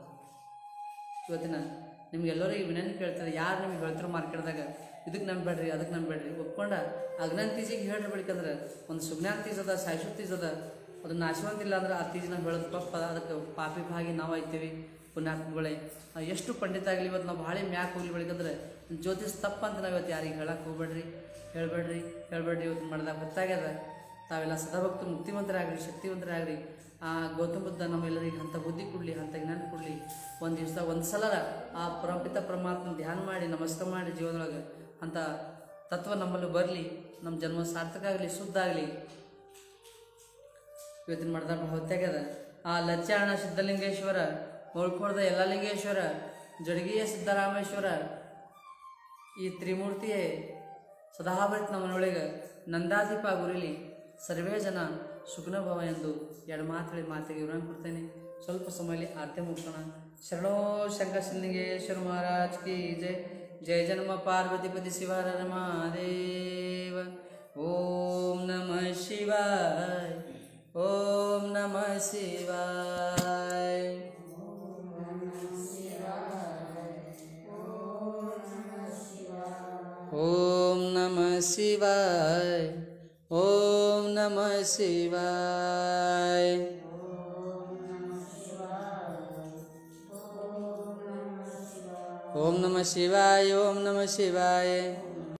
ಇವತ್ತಿನ ನಿಮ್ಗೆಲ್ಲರೂ ಈ ವಿನಂತಿ ಕೇಳ್ತಾರೆ, ಯಾರು ನಿಮ್ಗೆ ಹೇಳ್ತಾರೋ ಮಾರ್ಕೆಟ್ದಾಗ ಇದಕ್ಕೆ ನಂಬೇಡ್ರಿ ಅದಕ್ಕೆ ನಂಬೇಡ್ರಿ ಒಪ್ಕೊಂಡ ಅಜ್ಞಾನ ತೀಜಿಗೆ ಹೇಳ್ರಿ. ಬೆಳಿಕಂದ್ರೆ ಒಂದು ಸುಜ್ಞಾನ ತೀಜ್ ಅದ, ಶಾಶ್ವತ ತೀಜ್ ಅದ, ಅದನ್ನು ನಾಶವಂತ ಇಲ್ಲ ಅಂದ್ರೆ ಆ ತೀಜ್ ನಾವು ಹೇಳೋದು ತಪ್ಪದ. ಅದಕ್ಕೆ ಪಾಪಿ ಭಾಗಿ ನಾವು ಆಯ್ತೀವಿ. ಪುಣ್ಯಾತ್ಮಗಳೇ, ಎಷ್ಟು ಪಂಡಿತ ಆಗಲಿ ಇವತ್ತು ನಾವು ಭಾಳ ಮ್ಯಾಕ್ ಹೋಗ್ಲಿ ಬೆಳಿಕಂದ್ರೆ ಜ್ಯೋತಿಷ್ ತಪ್ಪ ಅಂತ ನಾವು ಇವತ್ತು ಯಾರಿಗೆ ಹೇಳಕ್ಕೆ ಹೋಗ್ಬೇಡ್ರಿ, ಹೇಳ್ಬೇಡ್ರಿ ಹೇಳ್ಬೇಡ್ರಿ ಇವತ್ತು ಮಾಡಿದಾಗ ಗೊತ್ತಾಗ್ಯದ. ತಾವೆಲ್ಲ ಸದಾಭಕ್ತರು ಮುಕ್ತಿವಂತರಾಗ್ರಿ, ಶಕ್ತಿವಂತರಾಗ್ರಿ. ಆ ಗೌತಮ ಬುದ್ಧ ನಮ್ಮೆಲ್ಲರಿಗೆ ಅಂಥ ಬುದ್ಧಿ ಕೊಡಲಿ, ಅಂಥ ಜ್ಞಾನ ಕೊಡಲಿ. ಒಂದು ದಿವಸ ಒಂದು ಸಲ ಆ ಪರಮಪಿತ ಪರಮಾತ್ಮ ಧ್ಯಾನ ಮಾಡಿ ನಮಸ್ಕಾರ ಮಾಡಿ ಜೀವನದೊಳಗೆ ಅಂಥ ತತ್ವ ನಮ್ಮಲ್ಲಿ ಬರಲಿ, ನಮ್ಮ ಜನ್ಮ ಸಾರ್ಥಕ ಆಗಲಿ, ಶುದ್ಧ ಆಗಲಿ. ಇವತ್ತಿನ ಮಾಡಿದಾಗ ಹೊತ್ತಾಗ್ಯದ. ಆ ಲಚ್ಚಾಣ ಸಿದ್ಧಲಿಂಗೇಶ್ವರ, ಮೊಳ್ಕೋಡ್ದ ಯಲ್ಲಾಲಿಂಗೇಶ್ವರ, ಜಡಗಿಯ ಸಿದ್ದರಾಮೇಶ್ವರ, ಈ ತ್ರಿಮೂರ್ತಿಯೇ ಸದಾಭರಿತ ನಮ್ಮ ಮನೆಯೊಳಗೆ ನಂದಾದೀಪ ಗುರಿಲಿ ಸರ್ವೇ ಜನ ಸುಖನ ಭವ ಎಂದು ಎರಡು ಮಾತುಳಿ ಮಾತಿಗೆ ವಿವರಣೆ ಕೊಡ್ತೇನೆ. ಸ್ವಲ್ಪ ಸಮಯದಲ್ಲಿ ಆರತಿ ಮುಗಿಸೋಣ. ಶರಣೋ ಶಂಕರ ಸಿದ್ಧಲಿಂಗೇಶ್ವರ ಮಹಾರಾಜ್ ಕಿ ಜಯ. ಜಯ ಜನ್ಮ ಪಾರ್ವತಿಪತಿ ಶಿವರ ಮಹಾದೇವ. ಓಂ ನಮಃ ಶಿವಾಯ, ಓಂ ನಮಃ ಶಿವಾಯ. ಓಂ ನಮಃ ಶಿವಾಯ, ಓಂ ನಮಃ ಶಿವಾಯ. ಓಂ ನಮಃ ಶಿವಾಯ, ಓಂ ನಮಃ ಶಿವಾಯ.